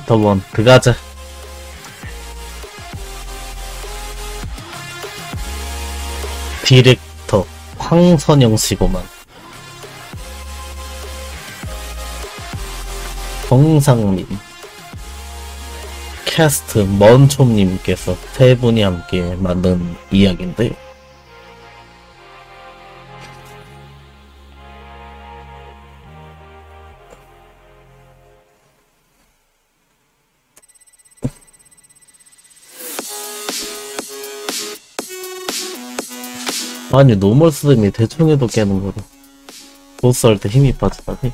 디렉터 원 들어가자. 디렉터 황선영 씨고만. 정상민, 캐스트 먼초님께서 세 분이 함께 만든 이야기인데요. 아니 노멀스님이 대충 해도 깨는 거다. 보스 할 때 힘이 빠지다니.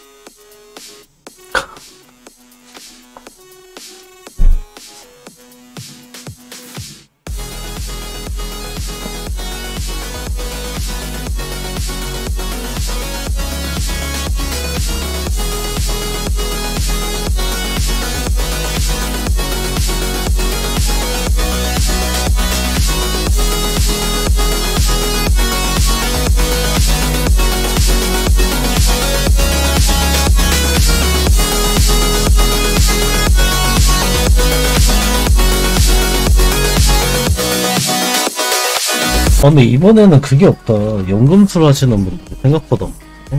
근데 이번에는 그게 없다. 연금술 하시는 분들 생각보다 없네.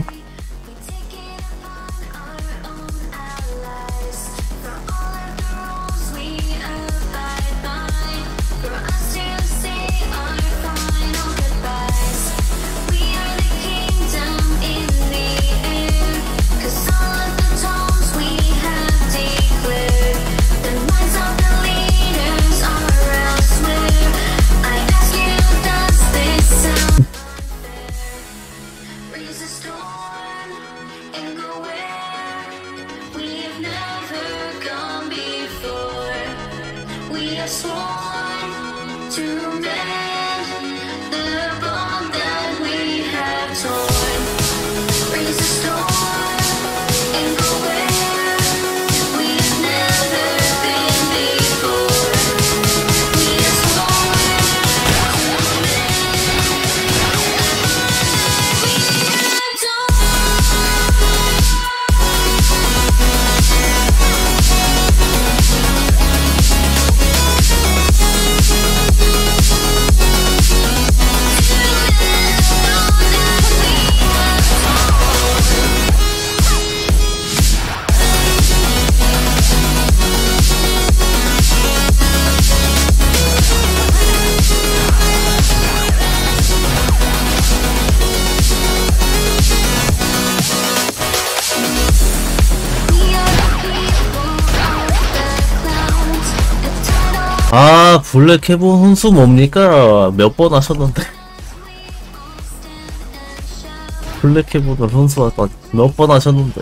아, 블랙 해본 혼수 뭡니까? 몇 번 하셨는데. 블랙 해본을 혼수 몇 번 하셨는데.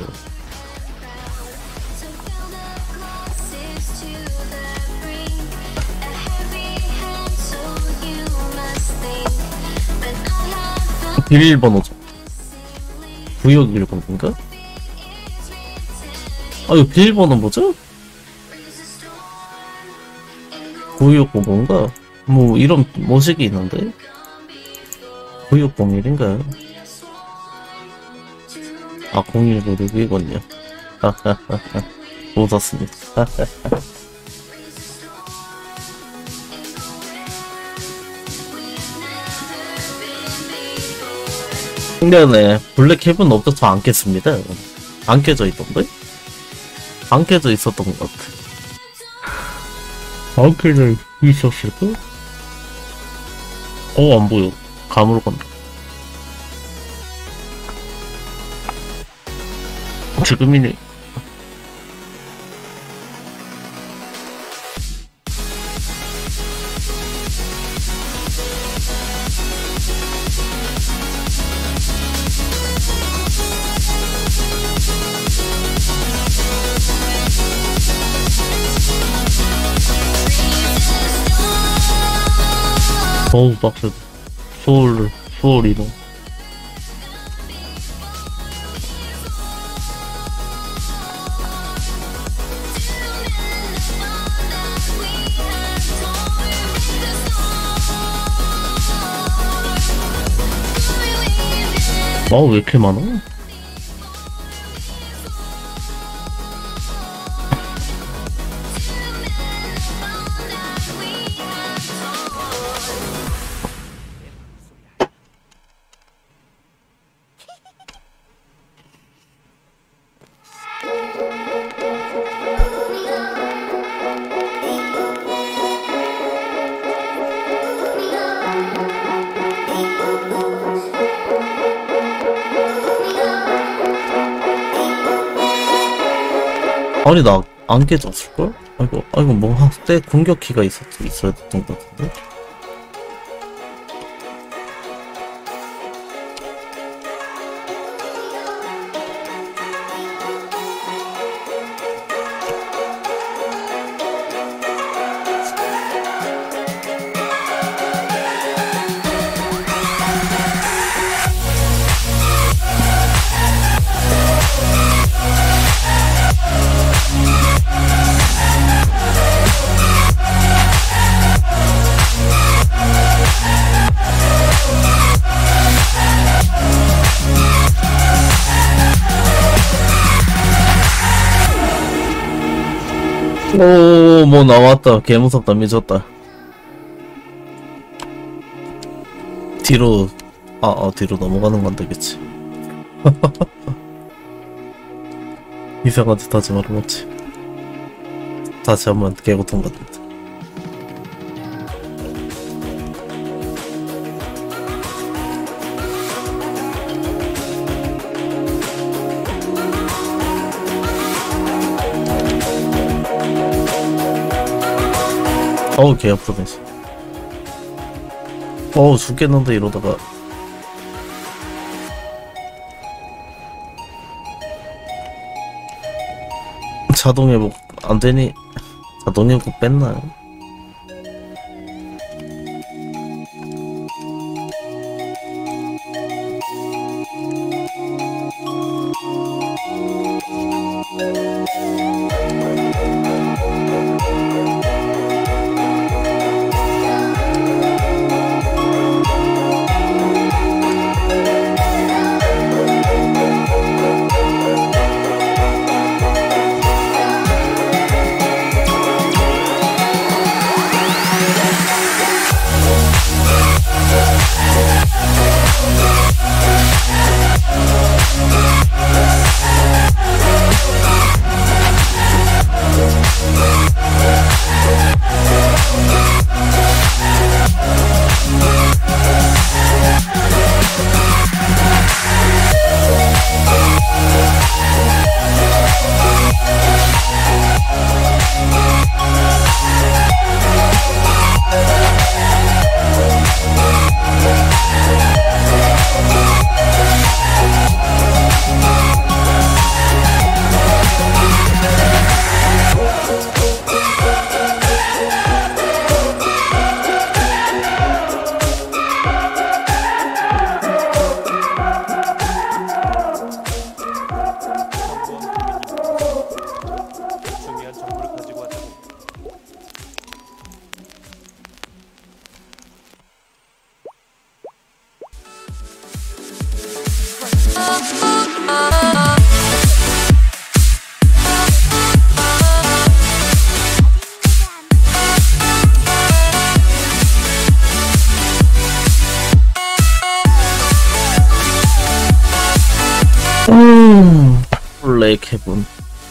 비밀번호죠. 9610인가? 아, 이거 비밀번호 뭐죠? 9605인가? 뭐 이런 모식이 있는데 9601인가요? 아 0196이군요. 웃었습니다. 근데 블랙 헤븐 업데이트 안 깼습니다. 안 깨져 있던데? 안 깨져 있었던 것 같아. 안 깨져 있었을까? 안 보여. 감으로 간다. 지금이네. 어우 빡세. 소울이노. 왜 이렇게 많아? 아니 나 안 깨졌을걸? 아이고 뭐 한때 공격키가 있어야 됐던 것 같은데. 오, 뭐 나왔다. 개무섭다. 미쳤다. 뒤로 뒤로 넘어가는 건 되겠지. 이상한 짓 하지 말아봤지. 다시 한번 개고통 받는다. 어우 개 아프네. 어우 죽겠는데 이러다가. 자동 회복 안되니? 자동 회복 뺐나요? 블랙 헤븐.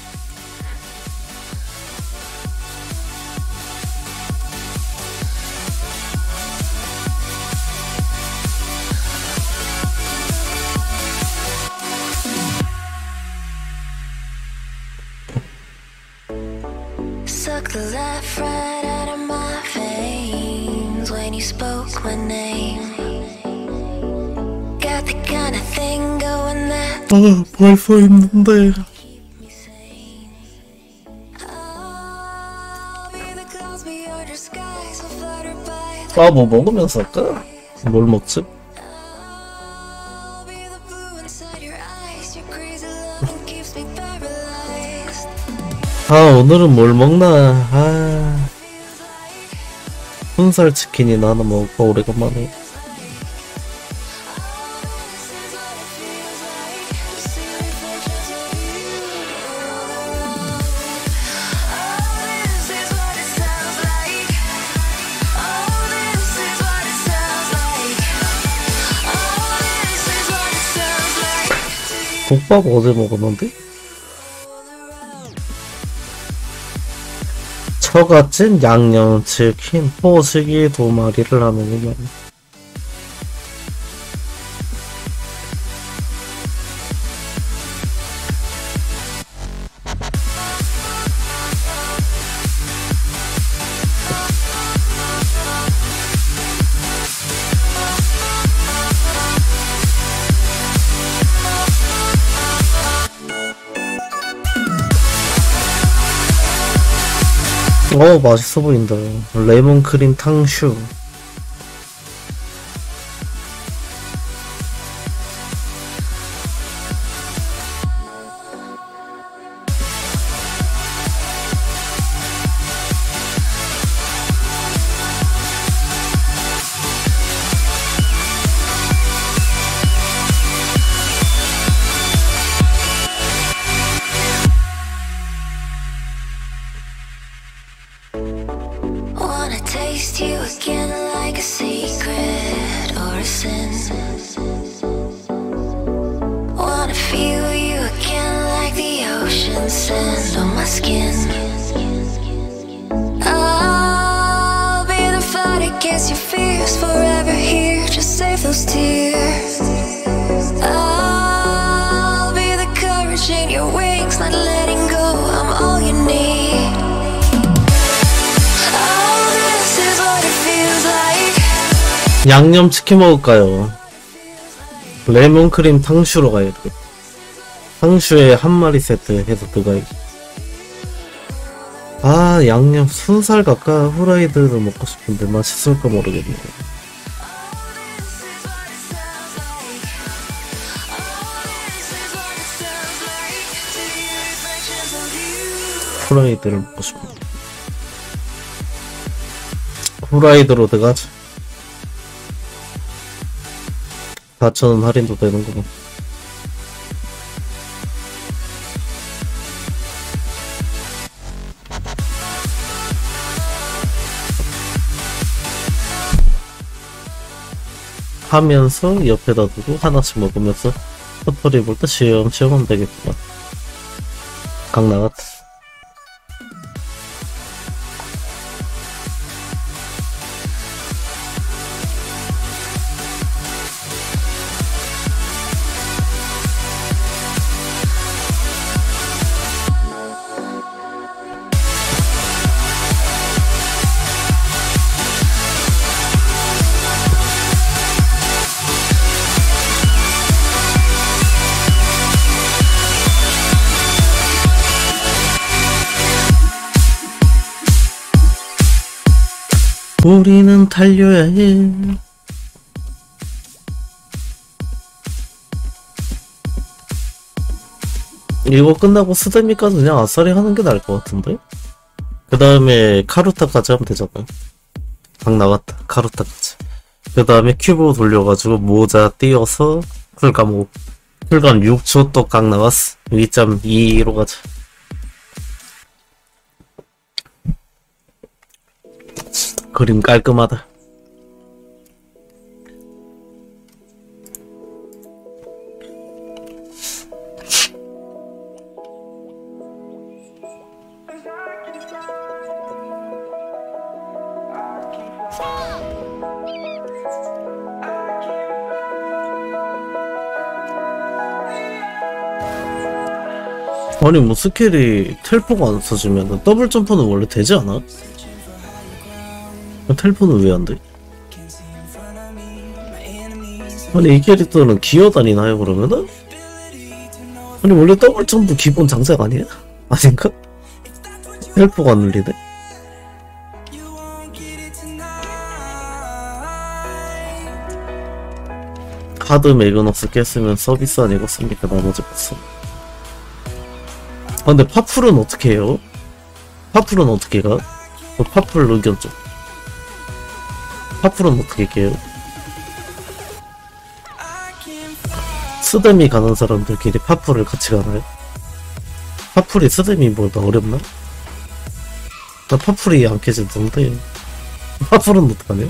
Suck the life right out of my veins when you spoke my name. Got the kind of thing going that 벌써 있는데. keep me sane. I'll be the clouds, be your disguise, will flutter by. 뭐 먹으면서 할까? 뭘 먹지? I'll be the blue inside your eyes. Your crazy love keeps me paralyzed. 오늘은 뭘 먹나? 훈살 치킨이나 하나 먹을까 오래간만에. 국밥 어제 먹었는데? 처갓집 양념치킨 뽀시기 2마리를 하는구만. 맛있어 보인다. 레몬 크림 탕슈. Wanna taste you again like a secret or a sin. Wanna feel you again like the ocean sand on my skin. I'll be the fight against your fears, forever here, just save those tears. I'll be the courage in your wings, not letting go, I'm all you need. 양념 치킨 먹을까요? 레몬 크림 탕슈로 가야 돼. 탕슈에 한 마리 세트 해서 들어가야지. 아, 양념 순살 갈까? 후라이드를 먹고 싶은데 맛있을까 모르겠네. 후라이드를 먹고 싶은데. 후라이드로 들어가자. 4,000원 할인도 되는구나. 하면서 옆에다 두고 하나씩 먹으면서 스토리 볼 때 시험시험 하면 되겠구만. 각 나갔다. 우리는 달려야 해. 이거 끝나고 스데미까지 그냥 아싸리 하는 게 나을 것 같은데? 그 다음에 카루타까지 하면 되잖아. 각 나갔다. 카루타까지. 그 다음에 큐브 돌려가지고 모자 띄워서 풀감 6초 또 각 나갔어. 2.2로 가자. 그림 깔끔하다. 아니 뭐 스킬이 텔포가 안 써지면 더블 점프는 원래 되지 않아? 텔포는 왜 안 돼? 아니 이 캐릭터는 기어다니나요 그러면은? 아니 원래 더블 점프 기본 장착 아니야? 아닌가? 텔포가 안 눌리네? 카드 매그너스 깼으면 서비스 아니고 씁니까? 나머지 봤어. 아 근데 파풀은 어떻게 해요? 파풀은 어떻게 가? 그 파풀 의견 좀. 파풀은 어떻게 깨요? 스데미 가는 사람들끼리 파풀을 같이 가나요? 파풀이 스데미보다 어렵나? 나 파풀이 안 깨지던데 파풀은 어떡하냐?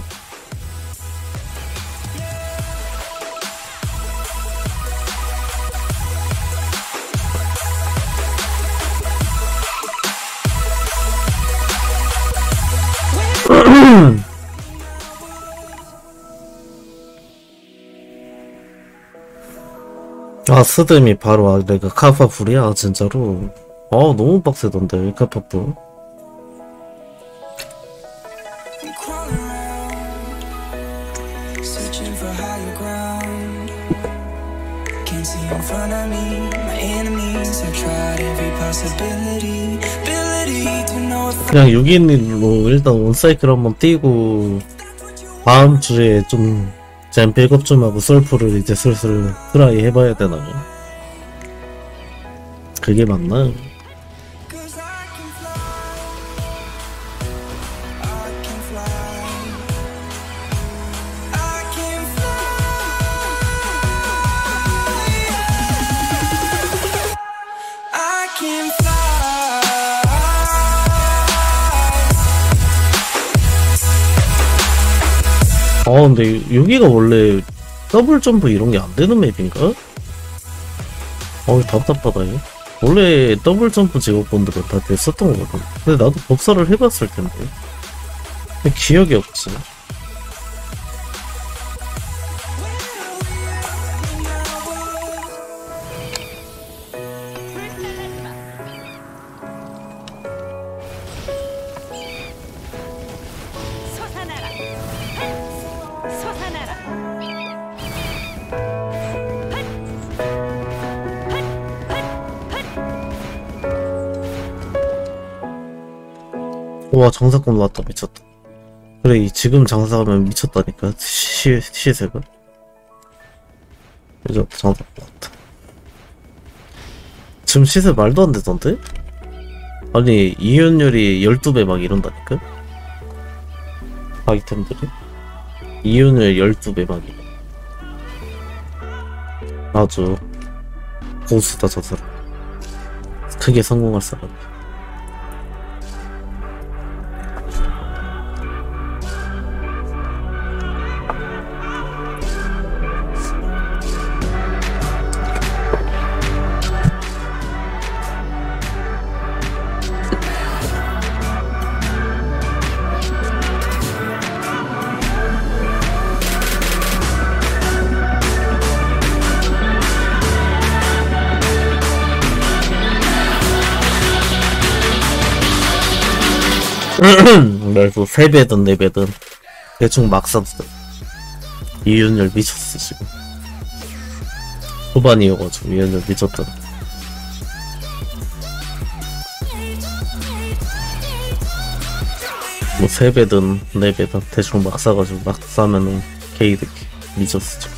아 스드미 바로 내가 카파풀이야 진짜로. 아 너무 빡세던데 카파풀. In front of me, my enemies have tried every possibility. 그냥 6인으로 일단 원사이클 한번 뛰고 다음 주에 좀 젠 백업 좀 하고 솔프를 이제 슬슬 트라이 해봐야 되나요? 그게 맞나요? 근데 여기가 원래 더블 점프 이런 게 안 되는 맵인가? 답답하다, 이거. 원래 더블 점프 직업분들은 다 됐었던 거거든. 근데 나도 법사를 해봤을 텐데. 근데 기억이 없지. 와, 장사꾼 왔다. 미쳤다. 그래, 지금 장사하면 미쳤다니까. 시세가. 이제 장사꾼 왔다. 지금 시세 말도 안 되던데? 아니, 이윤율이 12배 막 이런다니까? 아이템들이? 이윤율 12배 막 이래. 아주 고수다, 저 사람. 크게 성공할 사람. 그래서 3배든 4배든 대충 막 사도 돼. 이윤열 미쳤어 지금. 후반이어가지고 이윤열 미쳤다. 뭐 3배든 4배든 대충 막 사가지고 막 사면은 개이득. 미쳤어 지금.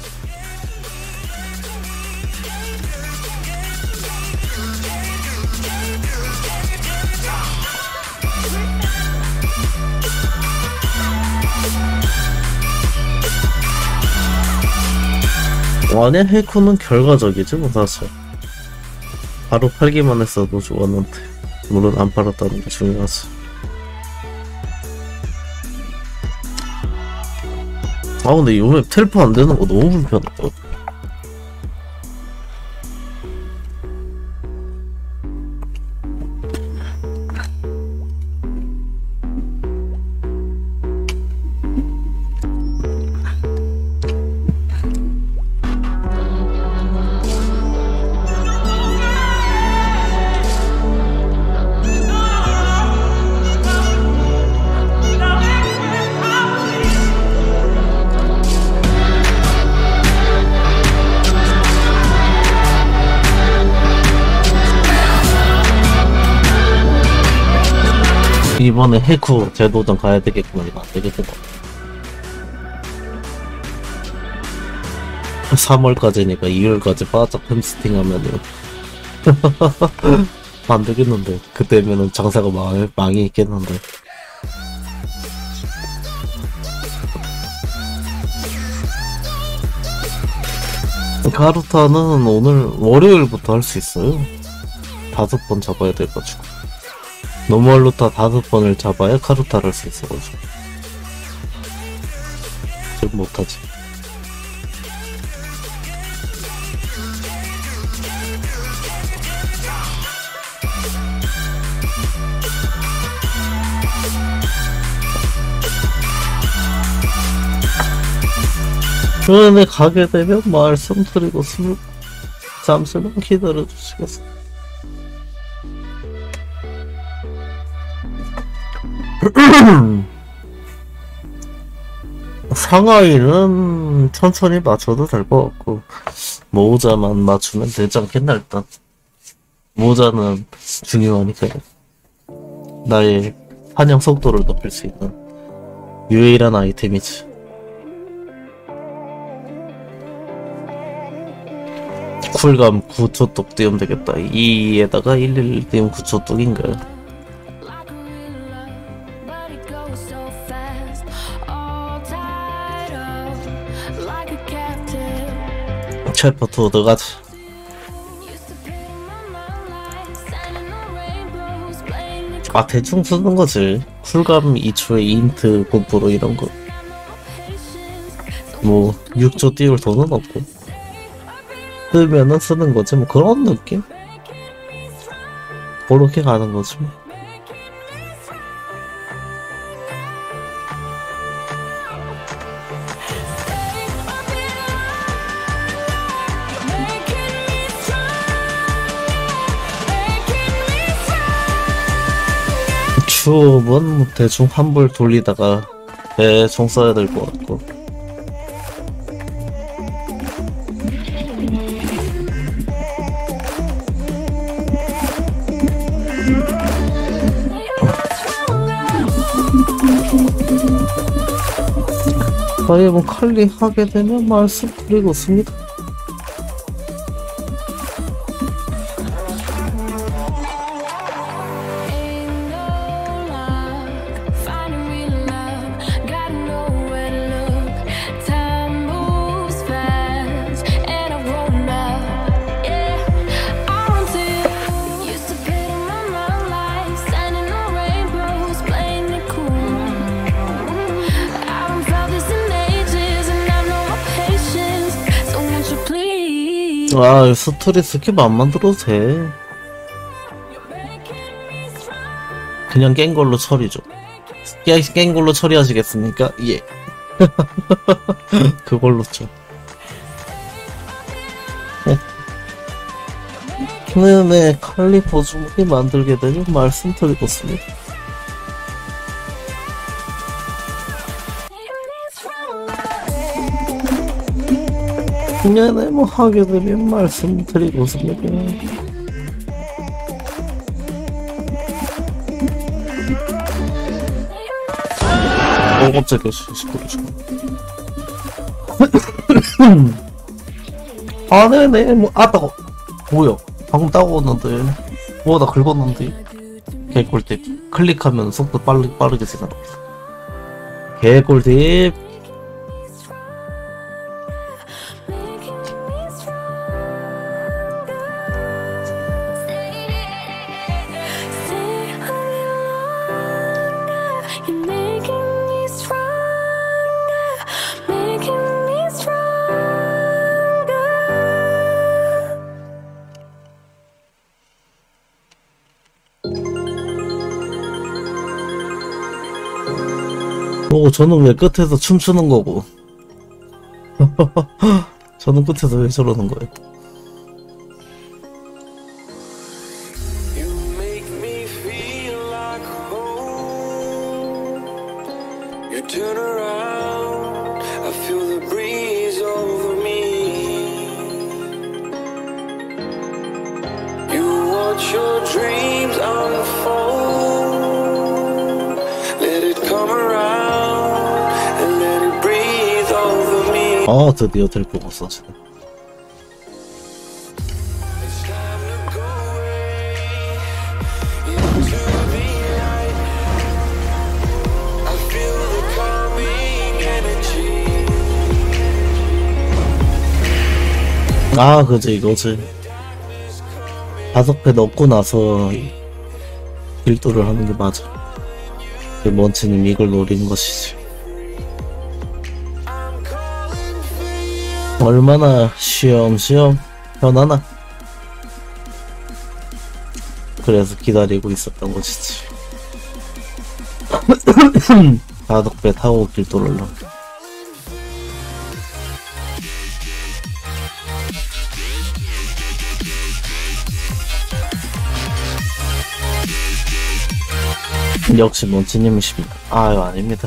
아니야, 해코는 결과적이지 뭐 사실. 바로 팔기만 했어도 좋았는데 물론 안 팔았다는 게 중요하지. 근데 요맵 텔포 안 되는 거 너무 불편하다. 이번에 해쿠 재도전 가야 되겠구만. 이거 안 되겠구만. 3월까지니까 2월까지 바짝 햄스팅 하면은 안 되겠는데. 그때면은 장사가 망이 있겠는데. 카루타는 오늘 월요일부터 할 수 있어요. 5번 잡아야 돼가지고. 노멀 루타 5번을 잡아야 카루타를 할 수 있어가지고 지금 못하지. 주변에 가게 되면 말씀드리고 잠시만 기다려주시겠어요? 상하이는 천천히 맞춰도 될 것 같고 모자만 맞추면 되지 않겠나. 일단 모자는 중요하니까요. 나의 사냥 속도를 높일 수 있는 유일한 아이템이지. 쿨감 9초 똑 띄우면 되겠다. 2에다가 111 띄우면 9초 똑인가요? 챕터 2 들어가자. 아 대충 쓰는 거지. 쿨감 2초에 인트 고프로 이런 거. 뭐 6초 띄울 돈은 없고 쓰면은 쓰는 거지 뭐 그런 느낌? 그렇게 가는 거지 뭐. 추업은 대충 환불 돌리다가 대충 써야 될 것 같고. 아예 뭐 칼리 하게 되면 말씀드리겠습니다. 아 스토리 스킵 안 만들어도 돼. 그냥 깬 걸로 처리죠. 깬 걸로 처리하시겠습니까? 예. 그걸로 좀. 네네 칼리퍼 주먹이 만들게 되면 말씀드리겠습니다. 네네 뭐 하게 되면 말씀드리겠습니다. 깜짝이야. 시끄러워. 아 네네 뭐 따고 뭐야 방금 따고왔는데 뭐 나 긁었는데 개꿀팁. 클릭하면 속도 빠르게 지나가. 개꿀팁. 저는 왜 끝에서 춤추는 거고. 저는 끝에서 왜 저러는 거예요? 아 드디어 데리고 갔어 지금. 아 그지 이거지. 5배 넣고 나서 빌드를 하는 게 맞아. 먼치는 이걸 노리는 것이지. 얼마나 쉬엄쉬엄 편하나. 그래서 기다리고 있었던 것이지. 5배 타고 길도를. 역시 먼치님이십니다. 아유 아닙니다.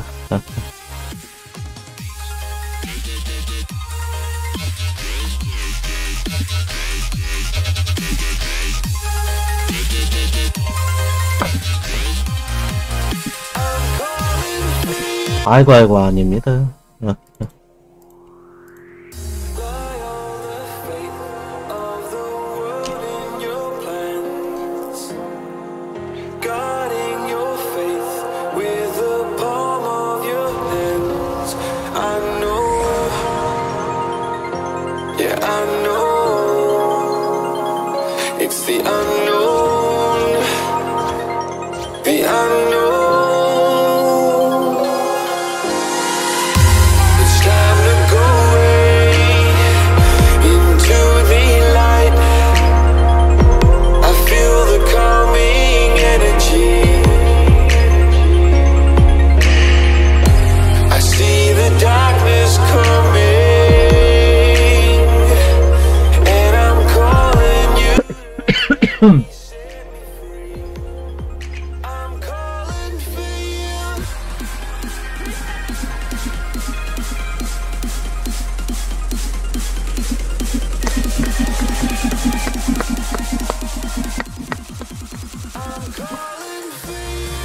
아이고 아이고 아닙니다. It's the unknown, the unknown. It's time to go away into the light. I feel the calming energy. I see the darkness coming, and I'm calling you. I'm calling for you. I'm calling for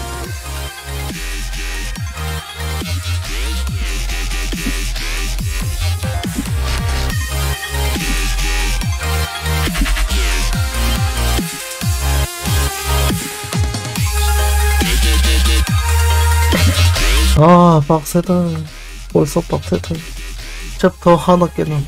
아 빡세다. 벌써 빡세다. 챕터 하나 깼는데.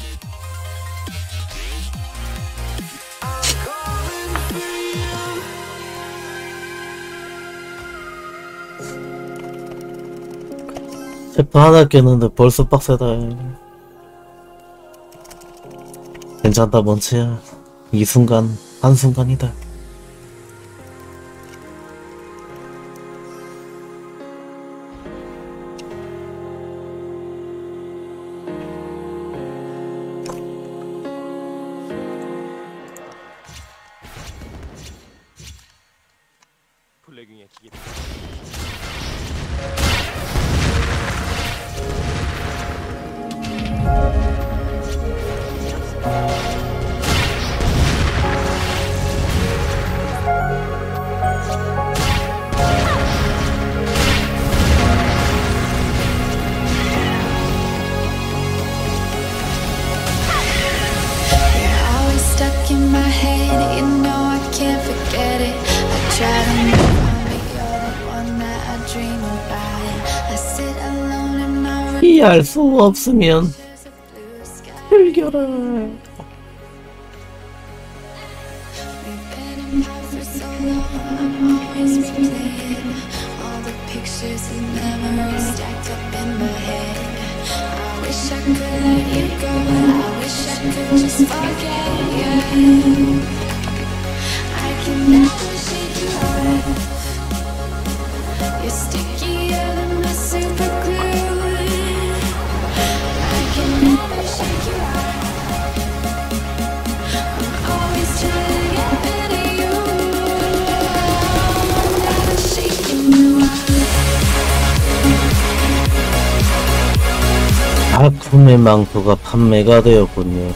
챕터 하나 깼는데 벌써 빡세다. 괜찮다 먼치야. 이 순간 한순간이다. 플래깅의 기계. You're always stuck in my head, you know I can't forget it. I try to move on, but you're the one that I dream about. I sit alone in my room, 이해할 수 없으면 there's a blue sky. 즐겨라. We've been apart for so long, I'm always replaying all the pictures and memories stacked up in my head. I wish I could let you go, I wish I could just forget you. I can never shake you off. You're stickier than my super glue. I can never shake you off. I'm always trying to get rid of you. I'm never shaking you off. 아픔의 망토가 판매가 되었군요.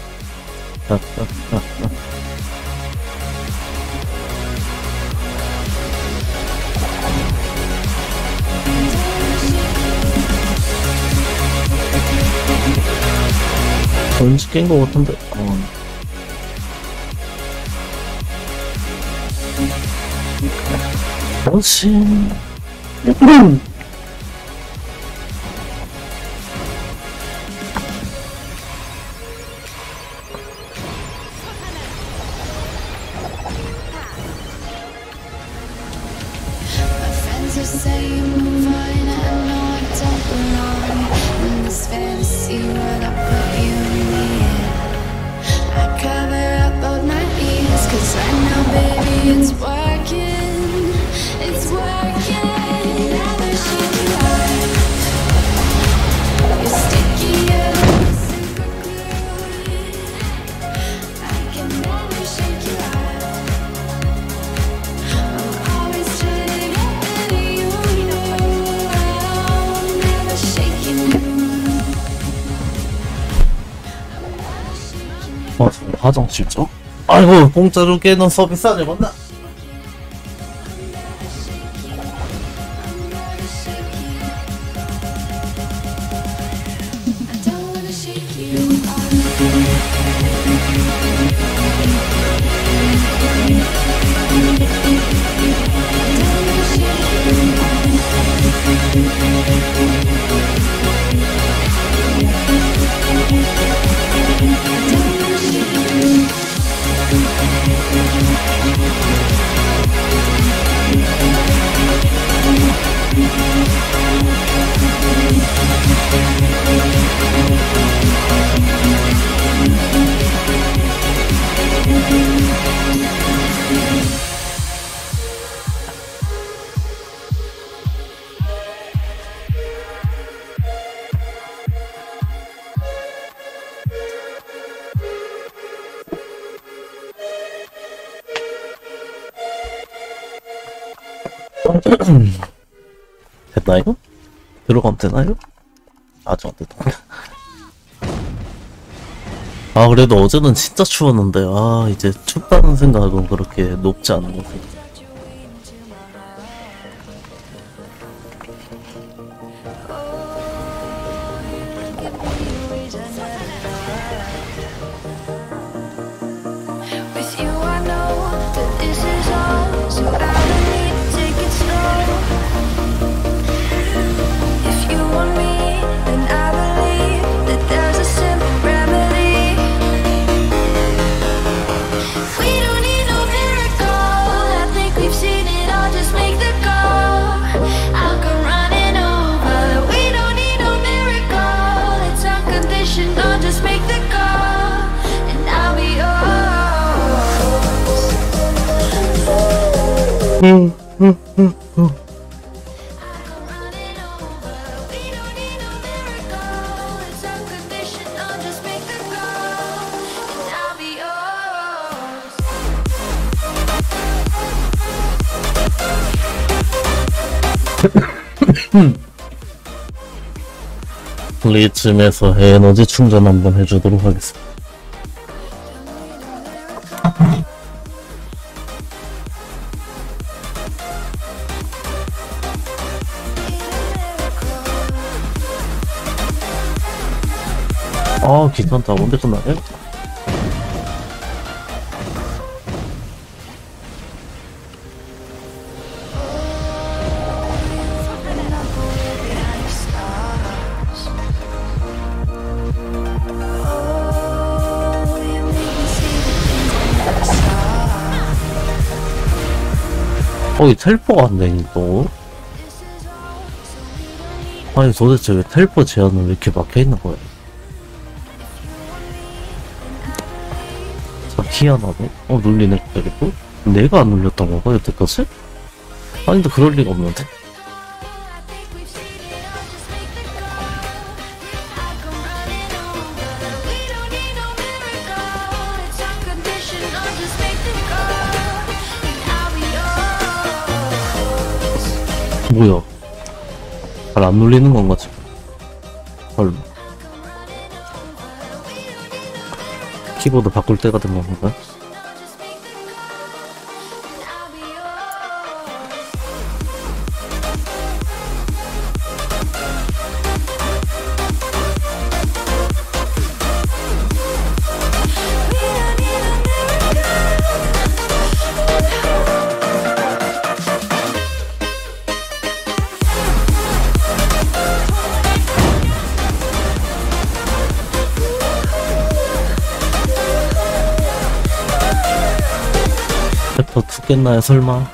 언제 깬 거 같은데. 그렇지. My friends are saying move on, I know I don't belong in this fantasy world I put you in. I cover up both my ears, 'cause right now, baby, it's working. It's working. Never shake you off. You're stickier than the super glue. I can never shake you off. I'm always trying to get rid of you. I'm never shaking you. 화장실 좀. 아이고 공짜로 깨는 서비스 안 해봤나? 됐나요? 들어가면 되나요? 아직 안 됐다. 아, 그래도 어제는 진짜 추웠는데, 아, 이제 춥다는 생각은 그렇게 높지 않은 것 같아요. With you, I know that this is all, so I don't need to take it slow. If you want me, then I believe that there's a simple remedy. We don't need no miracle. I think we've seen it all. Just make the call. I'll come running over. We don't need no miracle. It's unconditional. Just make the call, and I'll be yours. I'll come running over. We don't need no miracle. It's unconditional. Just make the call, and I'll be yours. 이쯤에서 에너지 충전 한번 해주도록 하겠습니다. 아, 괜찮다. 언제 끝나냐? Oh, you make me see the things I never saw. 이 텔포가 안 되니 또. This is all, so we don't need 아니, 도대체 왜 텔포 제한은 왜 이렇게 막혀있는 거야? 참 희한하네. 눌리네, 갑자기 또? 내가 안 눌렸던 건가, 여태까지? 아니, 근데 그럴 리가 없는데. I think we've seen it all. Just make the call. I'll come running over. We don't need no miracle. It's unconditional. Just make the call, and I'll be yours. 뭐야? 잘 안 눌리는 건가, 지금? 헐. 키보드 바꿀 때가 된 건가? Just make the call, and I'll be yours. We don't need a 챕터 2겠나요, 설마?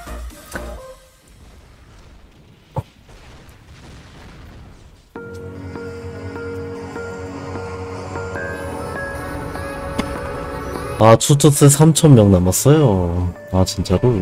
아, 추천세 3,000명 남았어요. 아, 진짜로?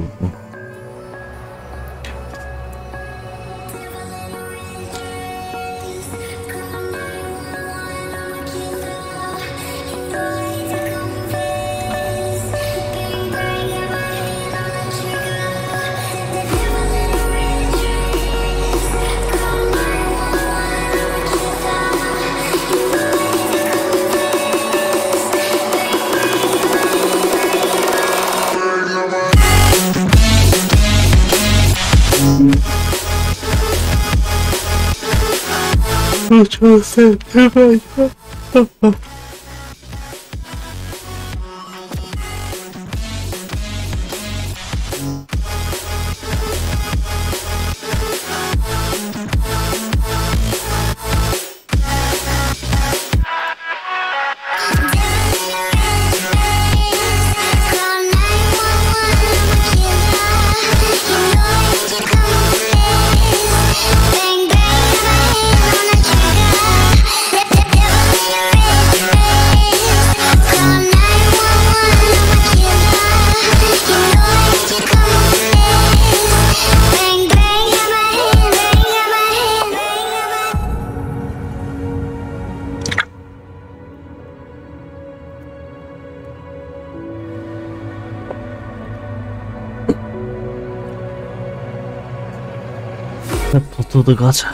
추천세 대박이다. Bang bang, on a trigger. 포토드 가자.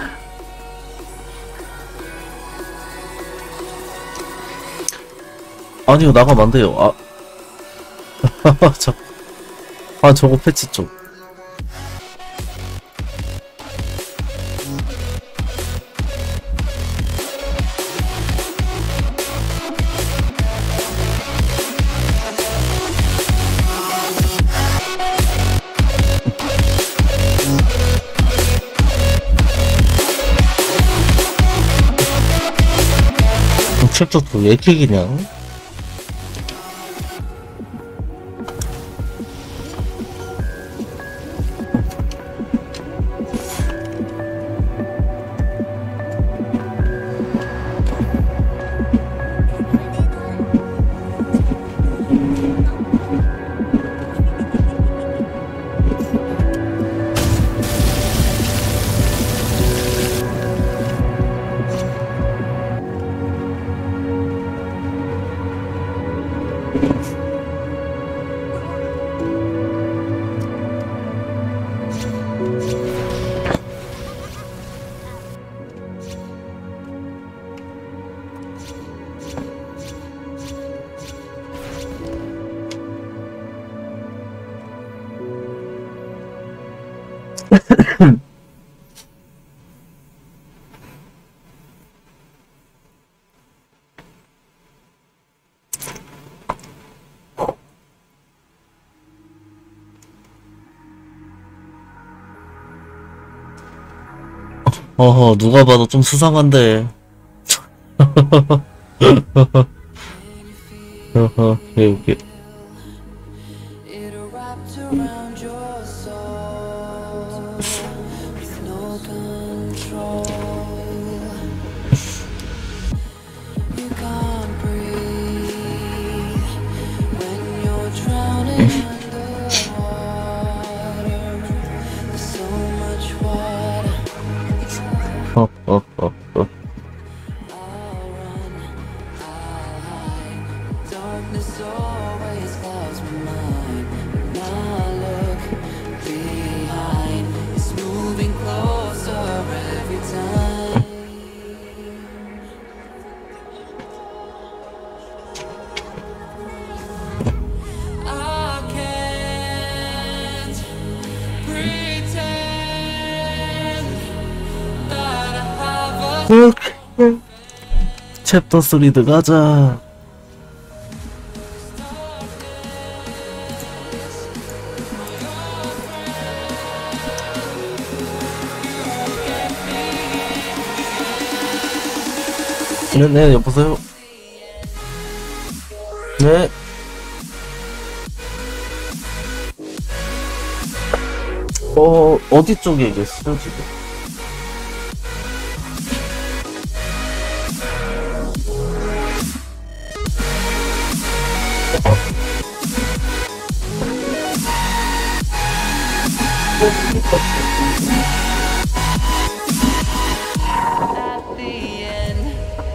아니요, 나가면 안 돼요. 저거 패치 좀. 챕터 2 왜 이렇게 기냐? 어허, 누가 봐도 좀 수상한데. 어허, 여기. It wrapped around your soul with no control. You can't breathe when you're drowning underwater. There's so much water. I'll run, I'll hide. Darkness always clouds my mind. When I look behind, it's moving closer every time. I can't pretend that I have a 챕터 3 들어가자. 네, 여보세요? 네. 어디 쪽에 계시죠, 지금? at the end.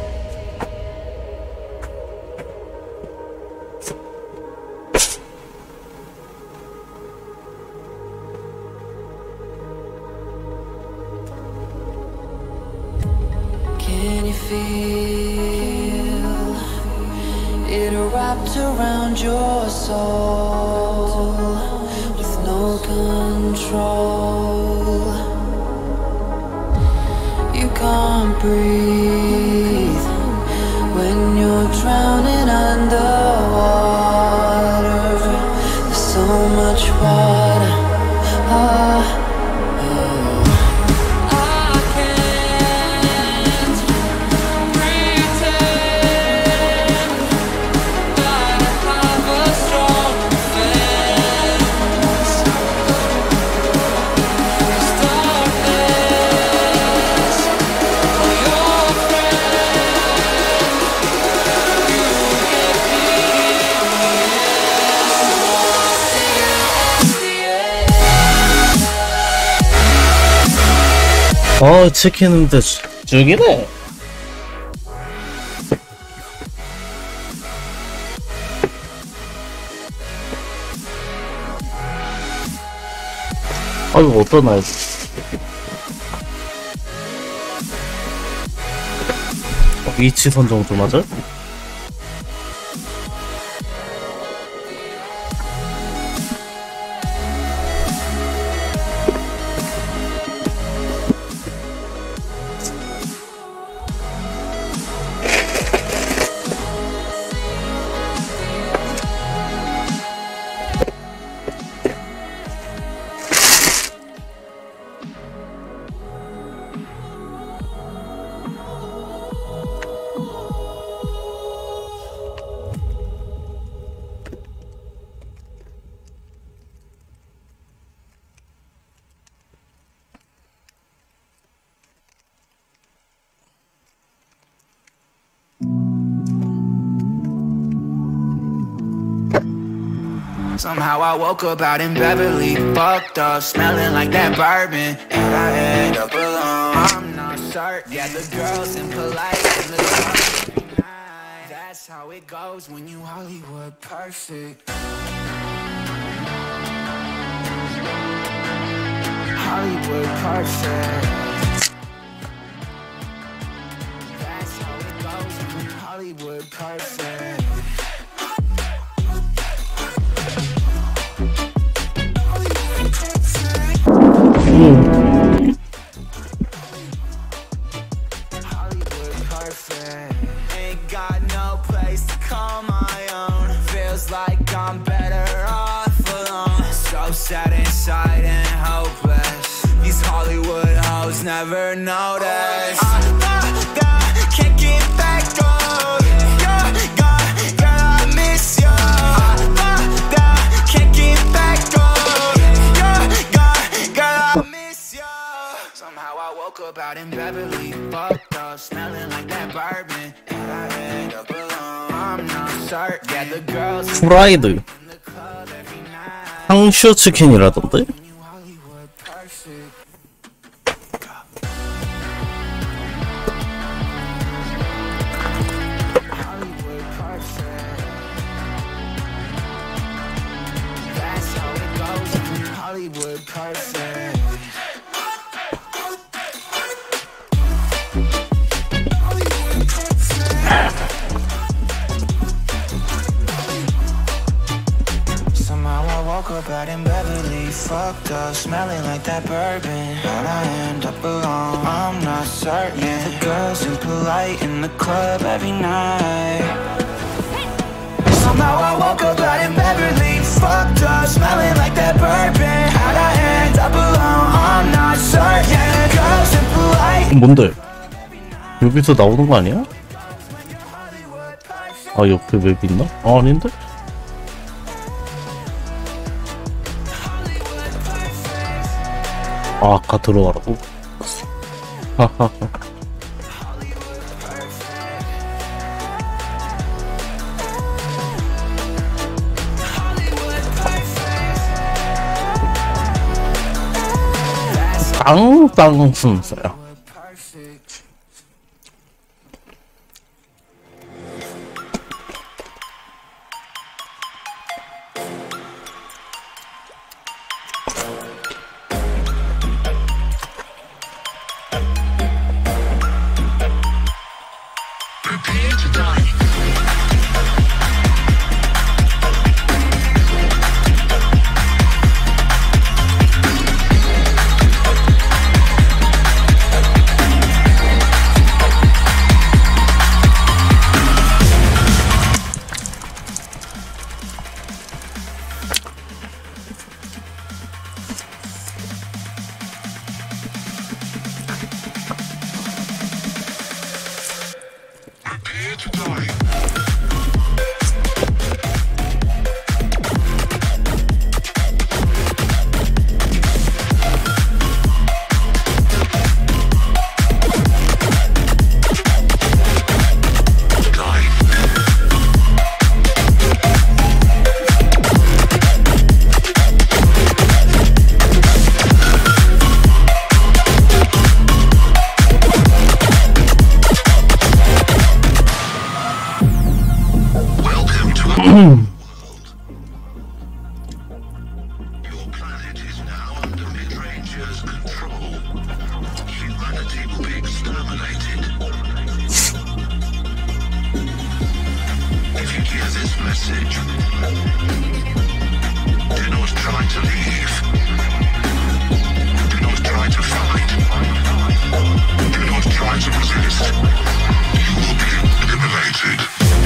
Can you feel it wrapped around your soul with no control? You can't breathe when you're drowning underwater. There's so much water. I can't pretend that I have a strong defense. There's darkness for your friend. You get me at the end. 치킨인데 죽이네. 이거 어떠나요? 위치 선정 좀 하자. Somehow I woke up out in Beverly, fucked up, smelling like that bourbon, and I end up alone. I'm not certain. Yeah, the girls impolite in the club. That's how it goes when you Hollywood perfect. Hollywood perfect. That's how it goes when you Hollywood perfect. Hollywood perfect. Ain't got no place to call my own. Feels like I'm better off alone. So sad inside and hopeless. These Hollywood hoes never notice. Can't get back on. Girl, I miss you. Can't get back on. Girl, I miss you. Somehow I woke up out in Beverly, fucked up, smelling like that bourbon, and I end up alone. I'm not certain. Yeah, the girls 프라이드 in the club every night. 황쇼 치킨이라던데? You Hollywood perfect. Hollywood perfect. That's how it goes when you Hollywood perfect. Somehow I woke up out in Beverly, fucked up, smelling like that bourbon, and I end up alone. I'm not certain. Yeah, the girls impolite in the club every night. Somehow I woke up out in Beverly, fucked up, smelling like that bourbon, how'd I end up alone? I'm not certain. Yeah, the girls impolite. 뭔데? 여기서 나오는 거 아니야? 아 옆에 맵 있나? 아 아닌데? 아 아까 들어가라고? 하하하. 땅땅 순서야. hear this message. Do not try to leave. Do not try to fight. Do not try to resist. You will be eliminated.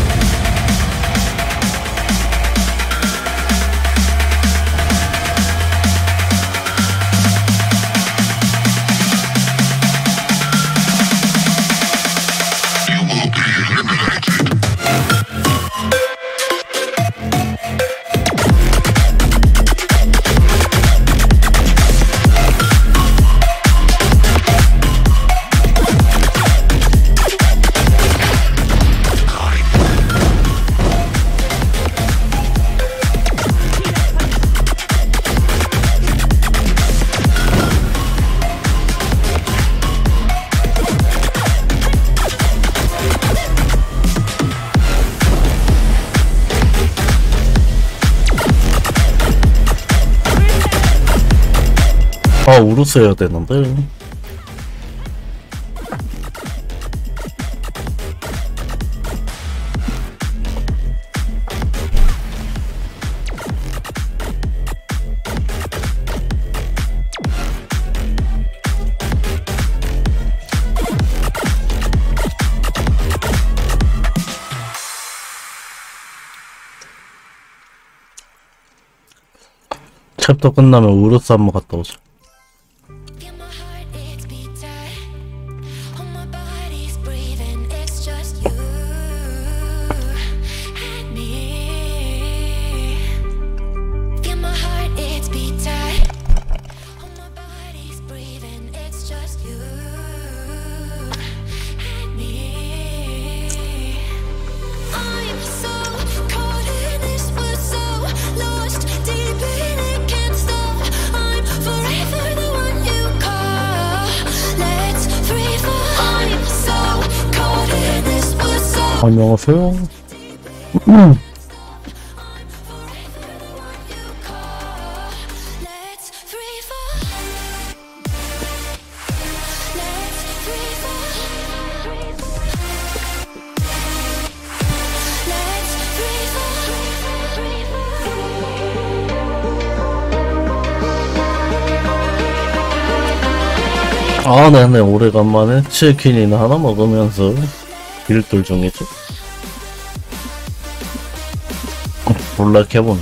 아, 우르스 해야 되는데. 챕터 끝나면 우르스 한번 갔다 오자. Feel my heart, it's beat tight. Oh, my body's breathing. It's just you and me. Feel my heart, it's beat tight. Oh, my body's breathing. It's just you and me. I'm so caught in this, but so lost deep in it, can't stop. I'm forever the one you call. Let's free fall. I'm so caught in this, but so 안녕하세요. let's free fall. Let's free fall. Let's free fall. 아, 네네. 오래간만에 치킨이나 하나 먹으면서 일돌 중이죠. 몰라, 캐본.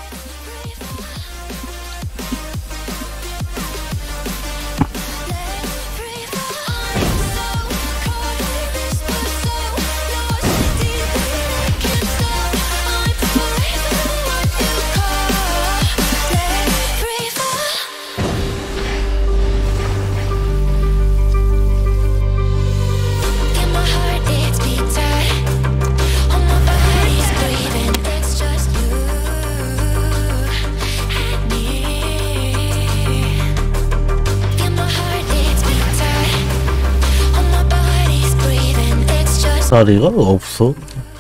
쌀이가 없어.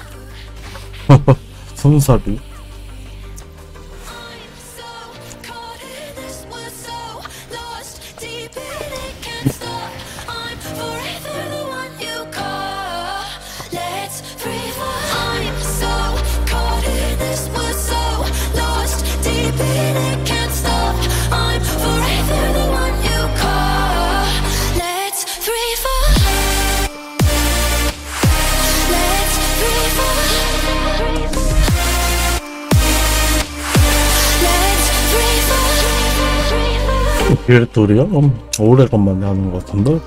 손살이. 일돌이야? 오래간만에 하는 것 같은데?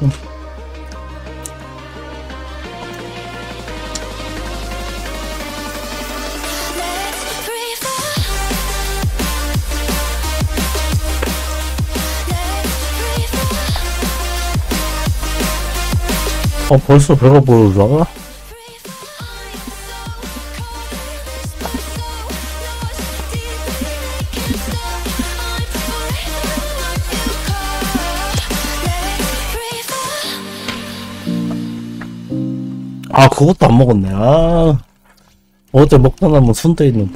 벌써 배가 부르잖아? 아, 그것도 안 먹었네. 아, 어제 먹다 남은 순대 있는데.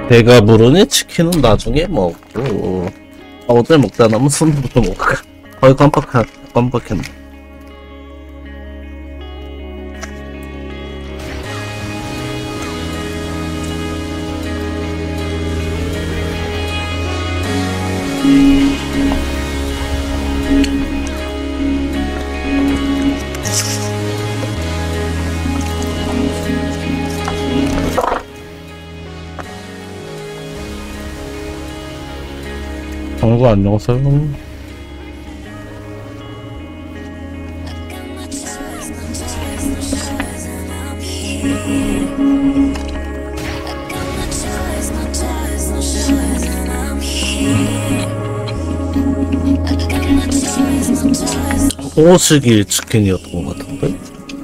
배가 부르니 치킨은 나중에 먹고 어제 먹다 남은 순부터 먹을까. 어이 깜빡했네. 정구 안녕하세요. 오식이 치킨이었던 것 같은데?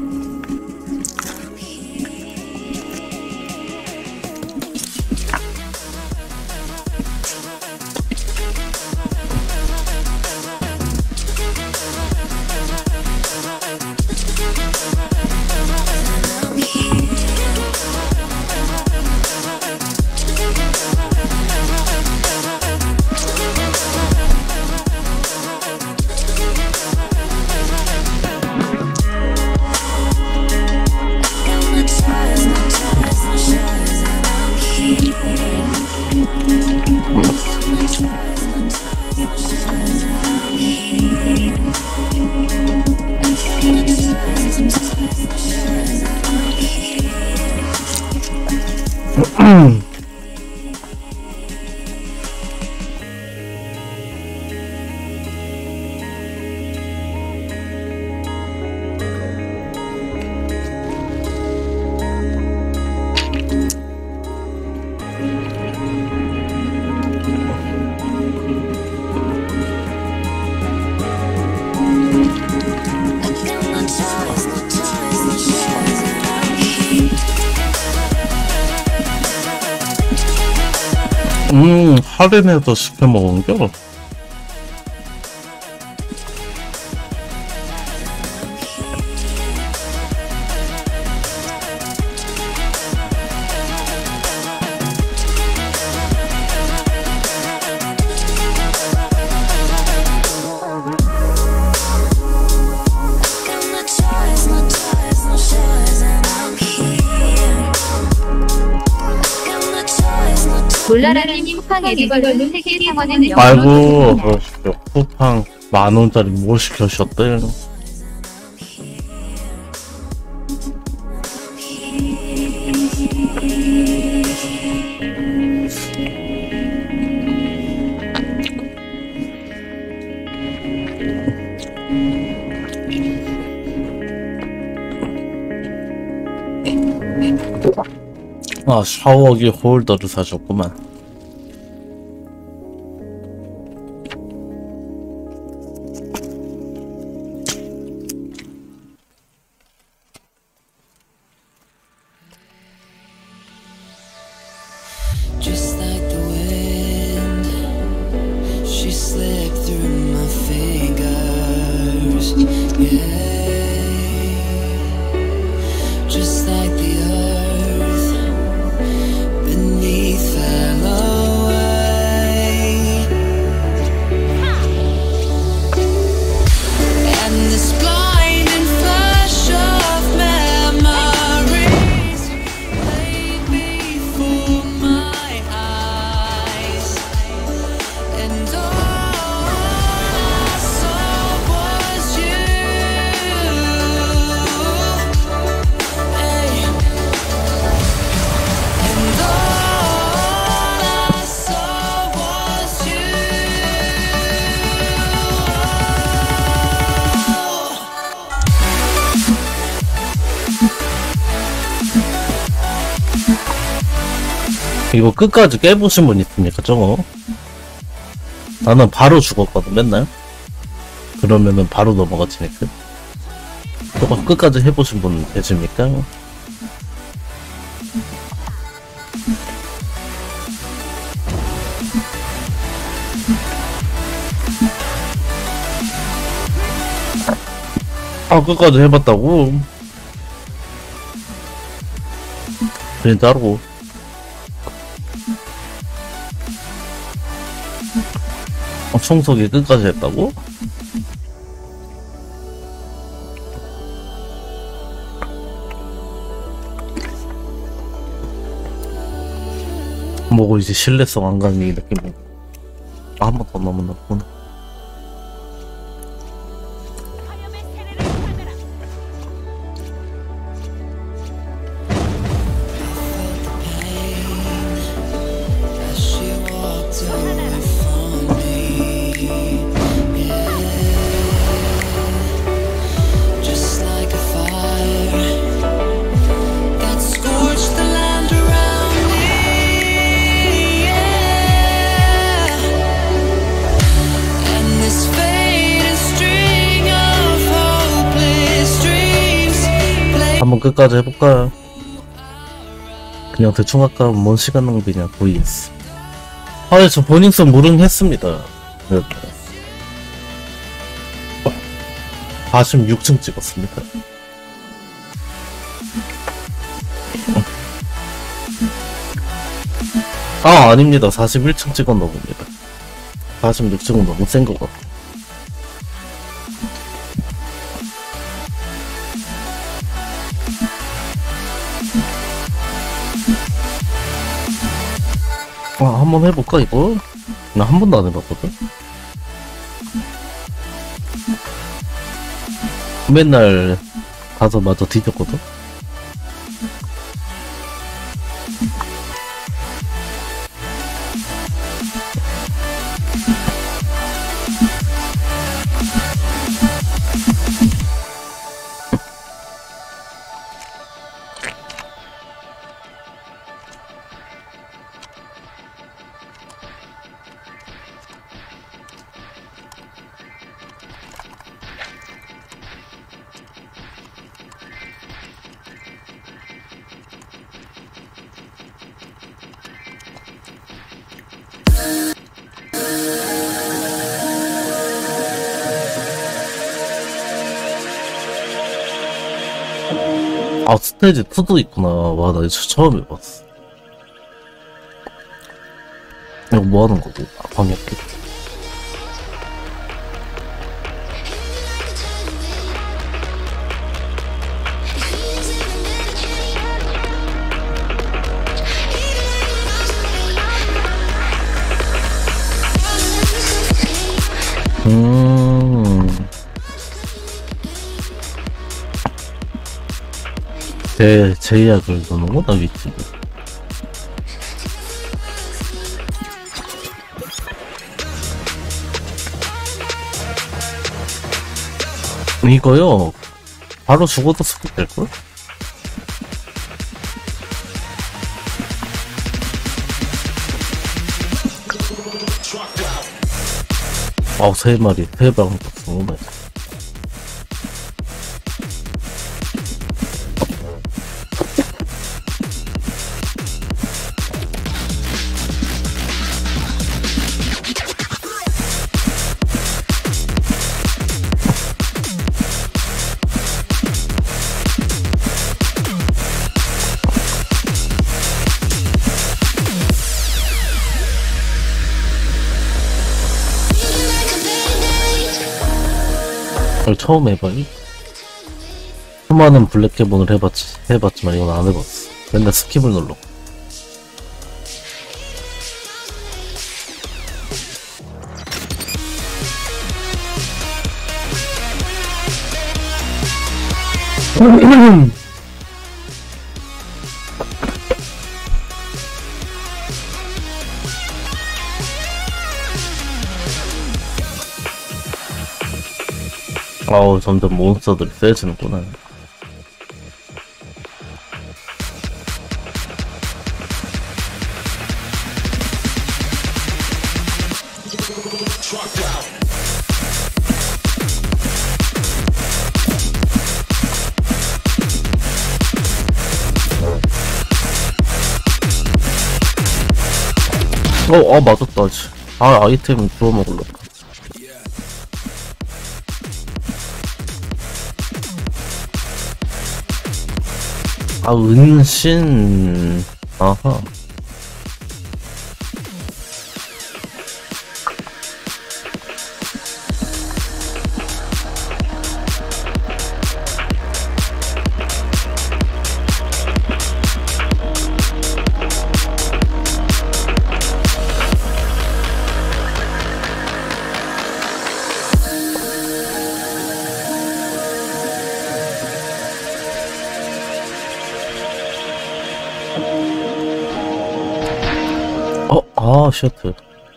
할인해서 시켜 먹은겨? 돌라라님 쿠팡 에디벌로 3개 상원은 영어. 아이고 그러시죠. 쿠팡 10,000원짜리 뭐 시켜셨대? 아, 샤워기 홀더를 사셨구만. Just like the wind, she slipped through my fingers. Yeah, just like the earth beneath fell away, and this blinding flash of memories played before my eyes, and all I saw was you. Hey. And all I saw was you. 이거 끝까지 깨보신 분 있습니까, 저거? 나는 바로 죽었거든, 맨날. 그러면은 바로 넘어가지니까. 저거 끝까지 해보신 분 계십니까? 아, 끝까지 해봤다고? 진짜로. 청소기 끝까지 했다고? 뭐고 이제 신뢰성 안 가는 이 느낌. 한 번 더 넘었나 보구나. as she walked away from me. Yeah. Just like a fire that scorched the land around me. Yeah. And this fading string of hopeless dreams play. 한번 끝까지 해볼까요? 그냥 대충 할까? 뭔 시간 낭비냐, VS. 아, 저 버닝썬 무릉했습니다. 46층 찍었습니다. 아, 아닙니다. 41층 찍었나 봅니다. 46층은 너무 센 것 같아. 아, 한번 해볼까, 이거? 나 한 번도 안 해봤거든? 맨날 가서 마저 뒤졌거든? 아, 스테이지 2도 있구나. 와, 나 이거 처음 해봤어. 이거 뭐 하는 거고? 아, 방역기. 제약을 넣는구나, 위치를. 이거요, 바로 죽어도 스킵될걸? 아우, 3마리, 3방 너무 맛있어. 이걸 처음 해봐요? 수많은 블랙캐본을 해봤지만 이건 안 해봤어. 맨날 스킵을 눌러. 아우, 점점 몬스터들이 세지는구나. 맞았다. 아, 아이템 주워 먹으려고. 아, 은신. 아하. 셔트.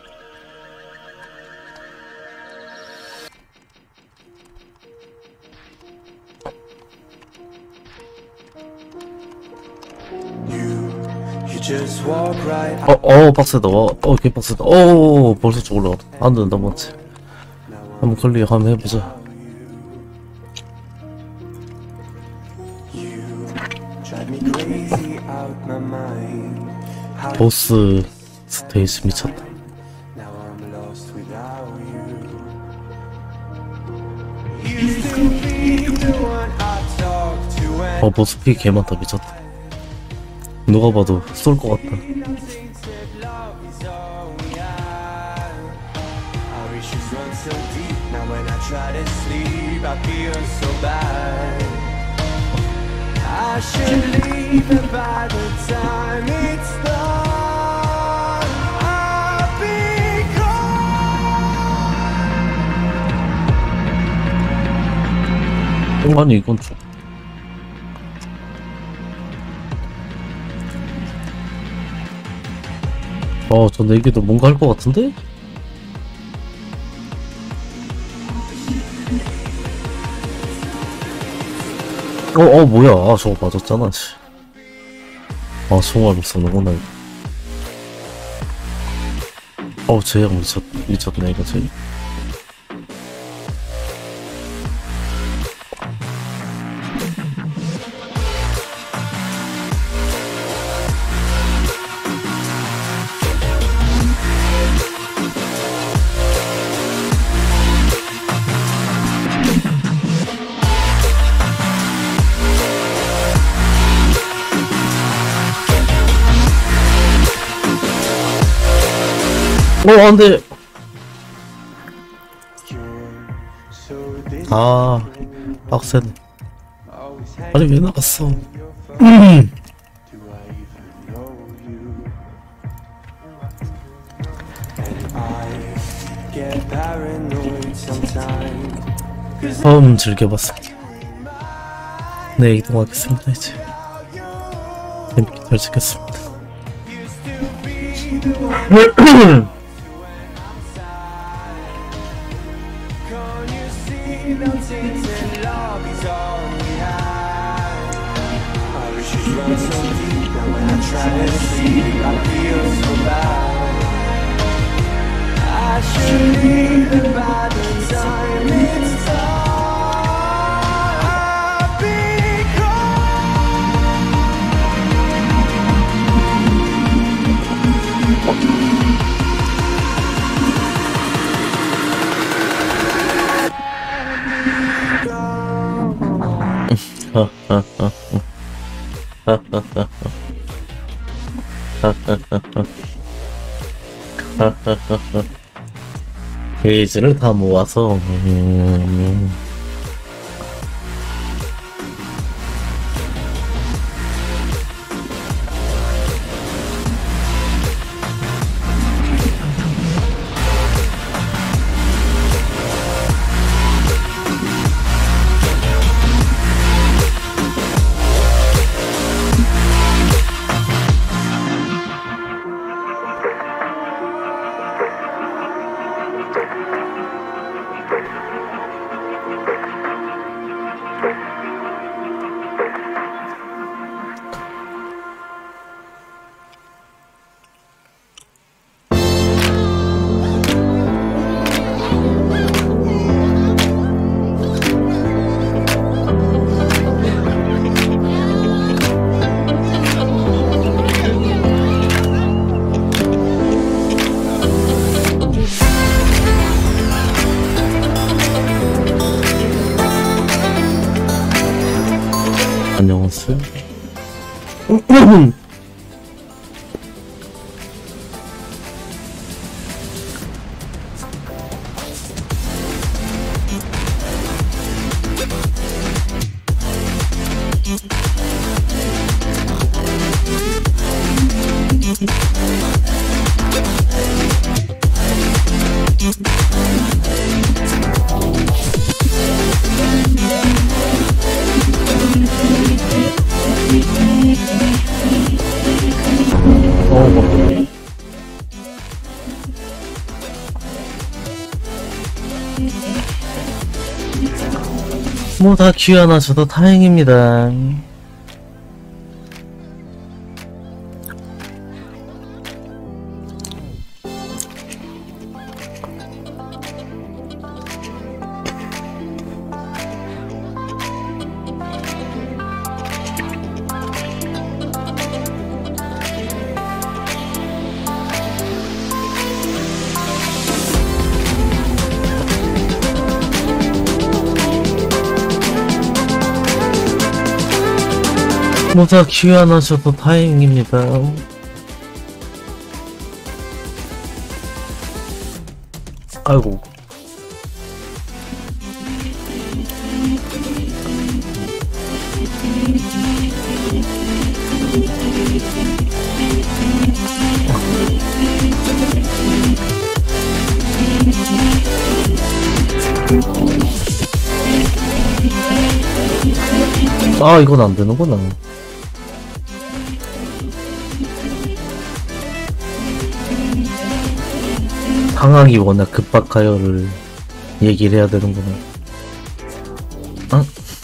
You just walk right 빡세다. 개 빡세다. 벌써 쭉 올라갔다. 안 된다, 맞지? 한번 클릭 한번 해보자. drive me crazy out my mind. How 보스 스테이지 미쳤다. now I'm lost without you. Used to be the one I talk to when 보스 피 개 많다. 미쳤다. 누가 봐도 쏠 것 같다. said love is all we have. Our issues run so deep. Now when I try to sleep, I feel so bad. I should leave, and by the time it's done, I'll be gone. 아니 이건 좀 저 내기도 뭔가 할 것 같은데? 뭐야. 저거 맞았잖아, 씨. 총알을 쏘는구나, 이거. 쟤형 미쳤네, 이거, 쟤. 안 돼. 빡세네. 아니, 왜 나갔어? 즐겨봤습니다. 네, 이동하겠습니다, 이제. 재밌게 잘 찍겠습니다. I should leave, and by the time it's done, I'll be 페이지를 다 모아서 안녕하세요. 뭐. 뭐 다 귀환하셔도 다행입니다. 뭐 다 귀환하셔도 다행입니다. 아이고. 아, 이건 안 되는구나. 상황이 워낙 급박하여를 얘기를 해야 되는구나. 어?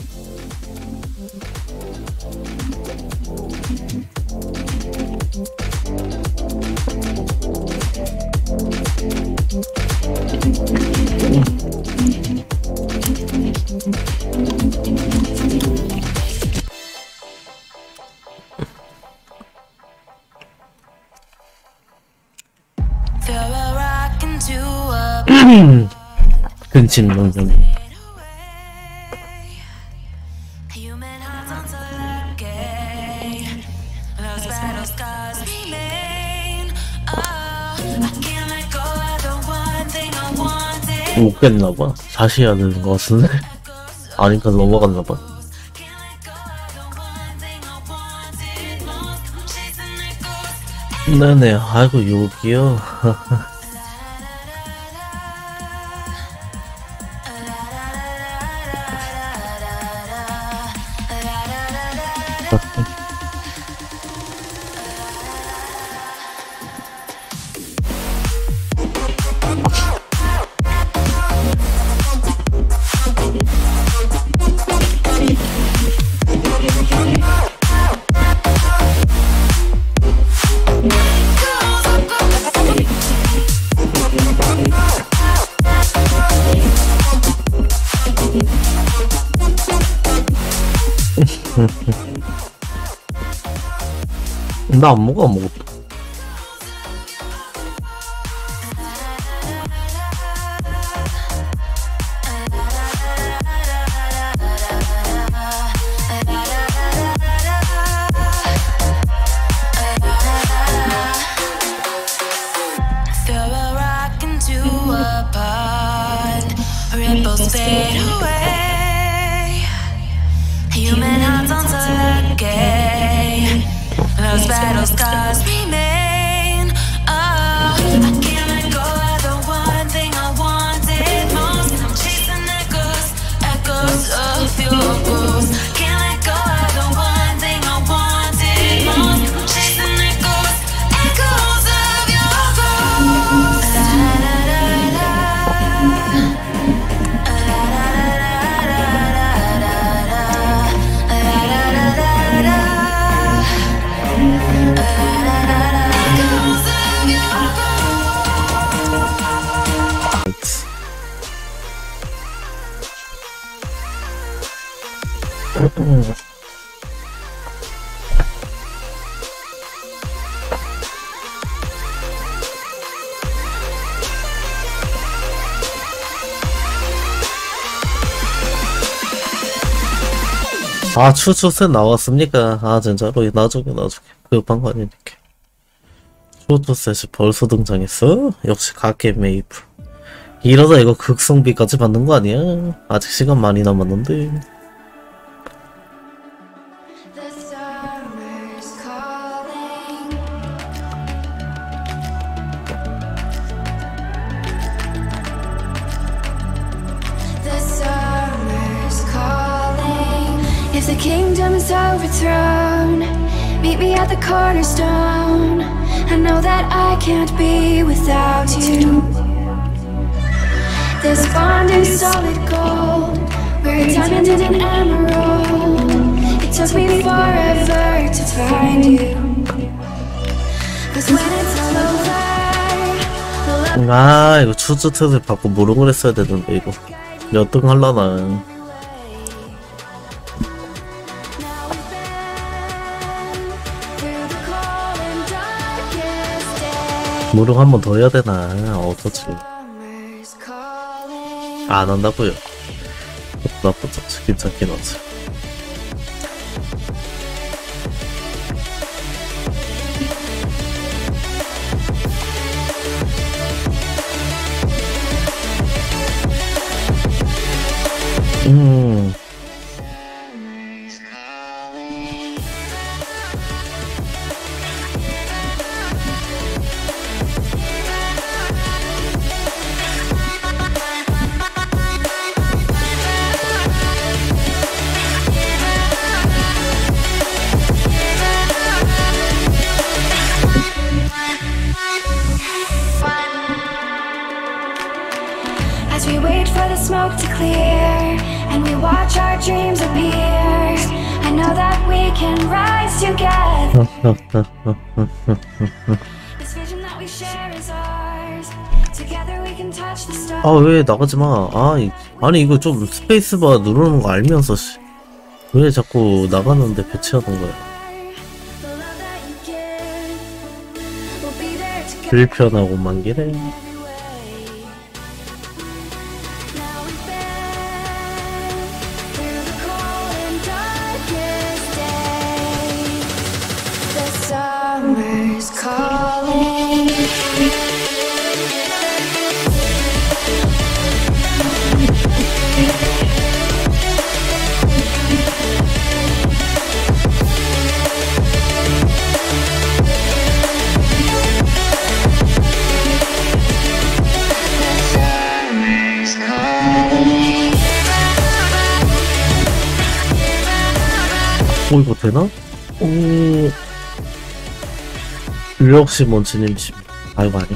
근친 농장. 못 깼나봐. 다시 해야 되는 것 같은데? 아닌가 넘어갔나봐. 네네. 아이고 여기요. 나 안 먹어, 아무것도. 아, 추추셋 나왔습니까? 아, 진짜로? 나중에. 급한 거 아니니까. 추추셋이 벌써 등장했어? 역시 가게 메이플. 이러다 이거 극성비까지 받는 거 아니야? 아직 시간 많이 남았는데. The summer's calling. The summer's calling. If the kingdom is overthrown, Meet me at the cornerstone. I know that I can't be without you. This bond is solid gold. We're a diamond and an emerald. It took me forever to find you. 'Cause when it's all over, 아 이거 추즈 뜻을 받고 모르고 그랬어야 되는데 이거 어떤 거 할라나. 모르고 한 번 더 해야 되나. 어쩌지. 안 한다고요. 나쁘죠. 괜찮긴 하지. as we wait for the smoke to clear and we watch our dreams appear, I know that we can rise together. This vision that we share is ours. Together we can touch the stars. 아 왜 나가지 마. 아니 이거 좀 스페이스바 누르는 거 알면서 왜 자꾸 나가는데 배치하는 거야. The love that you give will be there together. 불편하고만 기래. Now we've been through the cold and darkest days. The summer's calling. 이거 되나? 역시 먼치님이십니다. 아이고 아니고.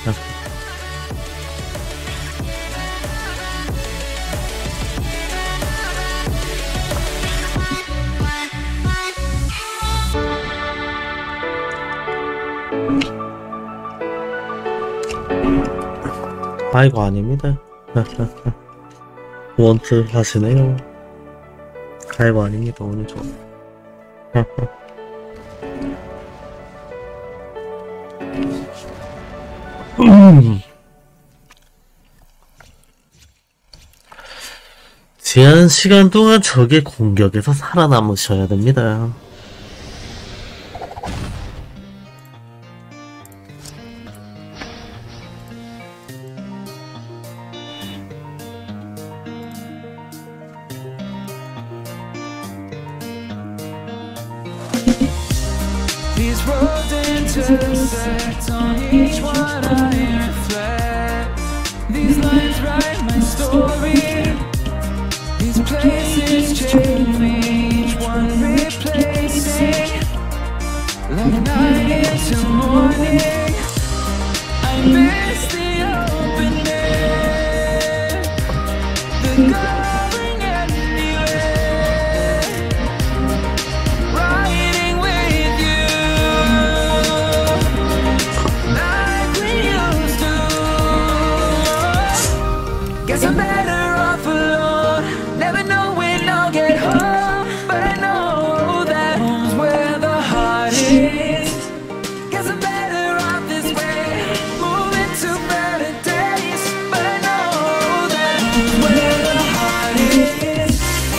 아이고 아닙니다. 원트 하시네요. 아이고 아닙니다. 오늘 좀 제한 시간 동안 적의 공격에서 살아남으셔야 됩니다. These roads intersect, on each one I reflect. These lines write my story. These places change me, each one replacing. Like night into morning, I miss the open air, the going anywhere, riding with you like we used to. Guess I'm better off alone, never know when I'll get home, but I know that home's where the heart is. Guess I'm better off this way, moving to better days, but I know that home's where the heart is.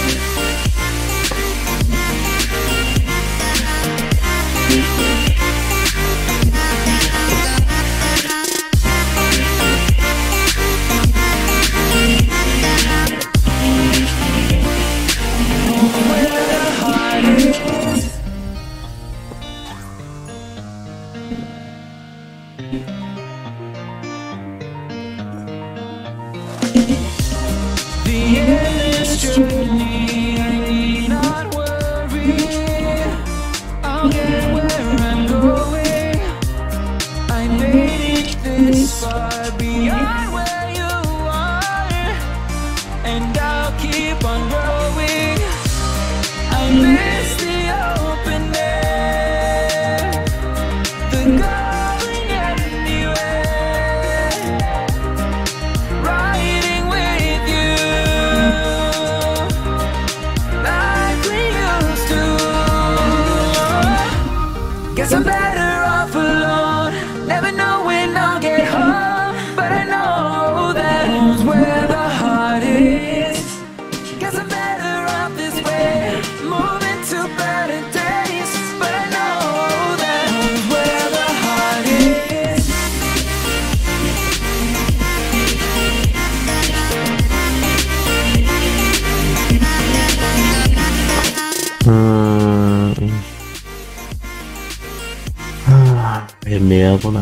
Where the heart is. The endless journey, I need not worry, I'll get Guess I'm better off alone, never know when I'll get home, but I know that home's where the heart is. Guess I'm better off this way, moving to better days, but I know that home's where the heart is. 애매하구나.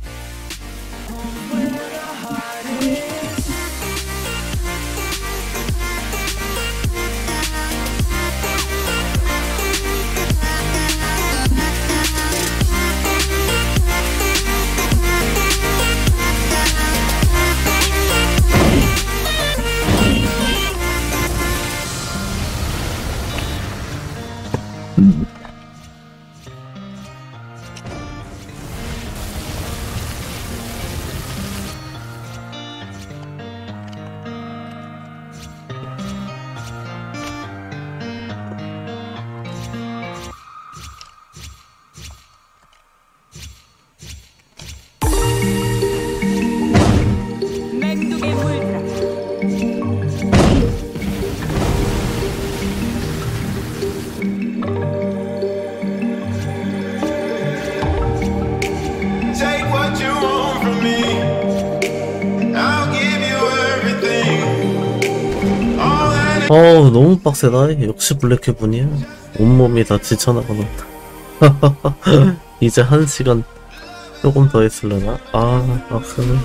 Take what you want from me. I'll give you everything. All that 어우, 너무 빡세다. 역시 블랙해분이야. 온몸이 다 지쳐나가는다. 이제 1시간 조금 더 있으려나? 아, 빡세네.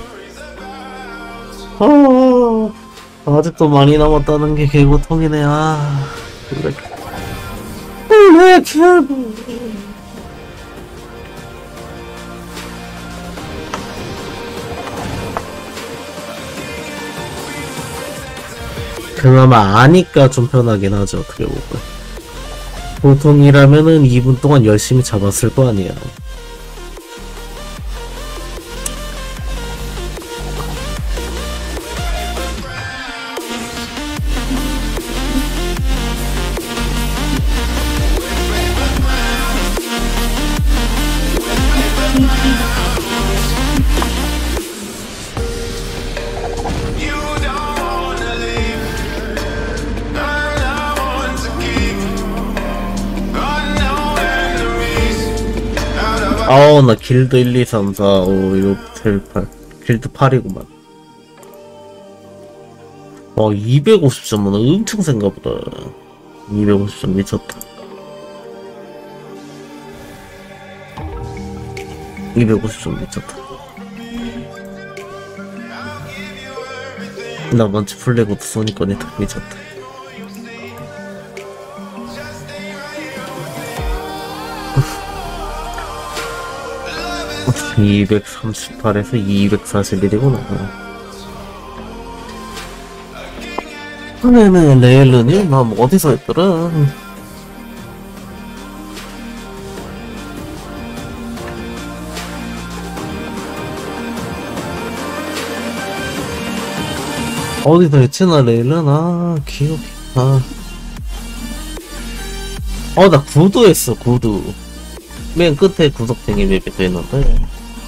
아직도 많이 남았다는 게 개고통이네. 아, 블랙해분. 그나마 아니까 좀 편하긴 하죠, 어떻게 보면. 보통이라면은 2분 동안 열심히 잡았을 거 아니야. you don't wanna leave, and I want to keep. Unknown enemies out of 아우, 나 길드 1, 2, 3, 4, 5, 6, 7, 8. 길드 8이구만. 와, 250점은 엄청 센가 보다. 250점 미쳤다. 250점 미쳤다. 나 먼저 플래그도 소니꺼니 다 미쳤다. 238에서 241이구나. 네네, 레일런이? 나 뭐 어디서 했더라? 어디서 했지, 나 레일런? 아, 기억이, 아. 나 구두 했어, 구두. 맨 끝에 구석탱이 맵이 되는데.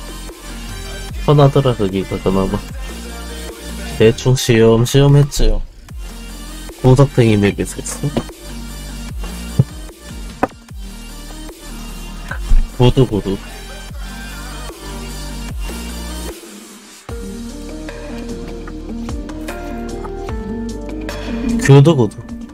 편하더라, 거기가, 그나마. 대충 시험시험 했지요. 구석탱이 맵에서 했어. 구두. 구두.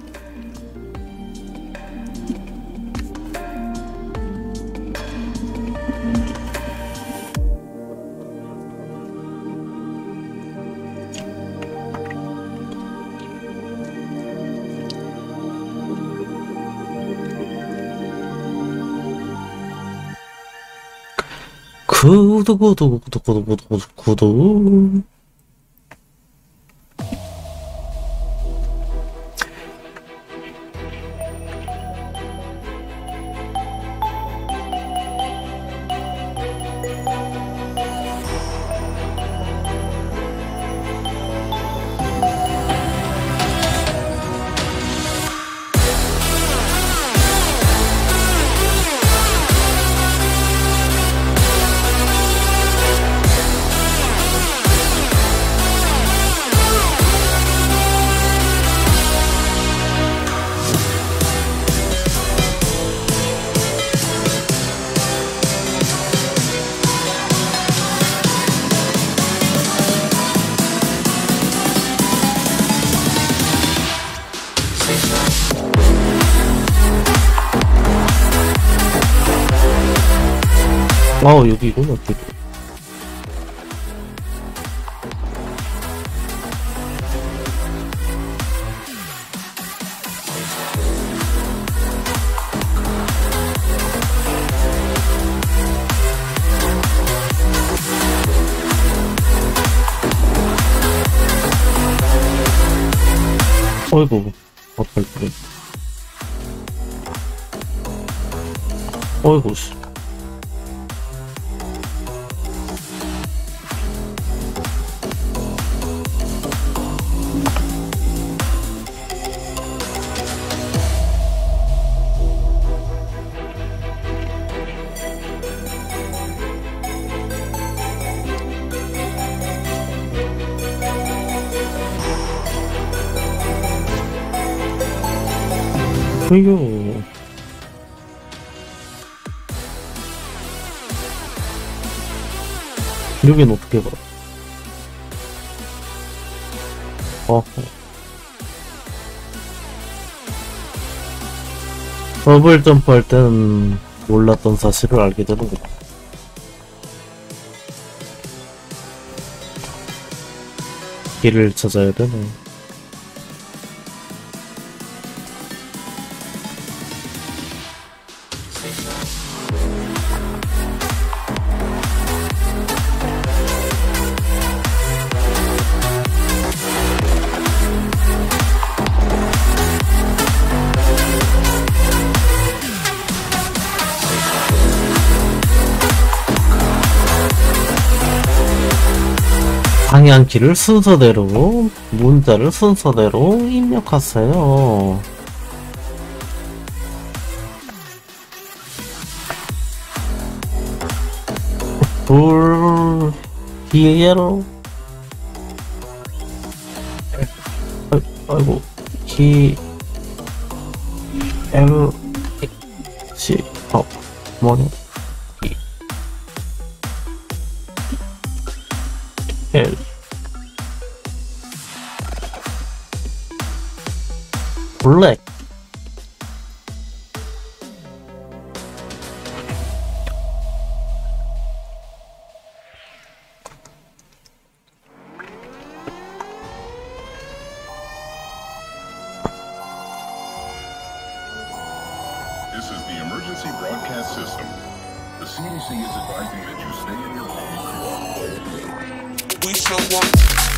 구두. 여기구나, 여기. 어이구, 어떨 뻔. 어이구, 씨. 어이구. 여긴 어떻게 가? 더블 점프할 때는 몰랐던 사실을 알게 되는구나. 길을 찾아야 되네. 방향키를 순서대로, 문자를 순서대로 입력하세요. 돌, 뒤에로. 아이고, 기, L, C, 뭐냐? L. 블랙. This is the emergency broadcast system. The CDC is advising that you stay in your home. We show up.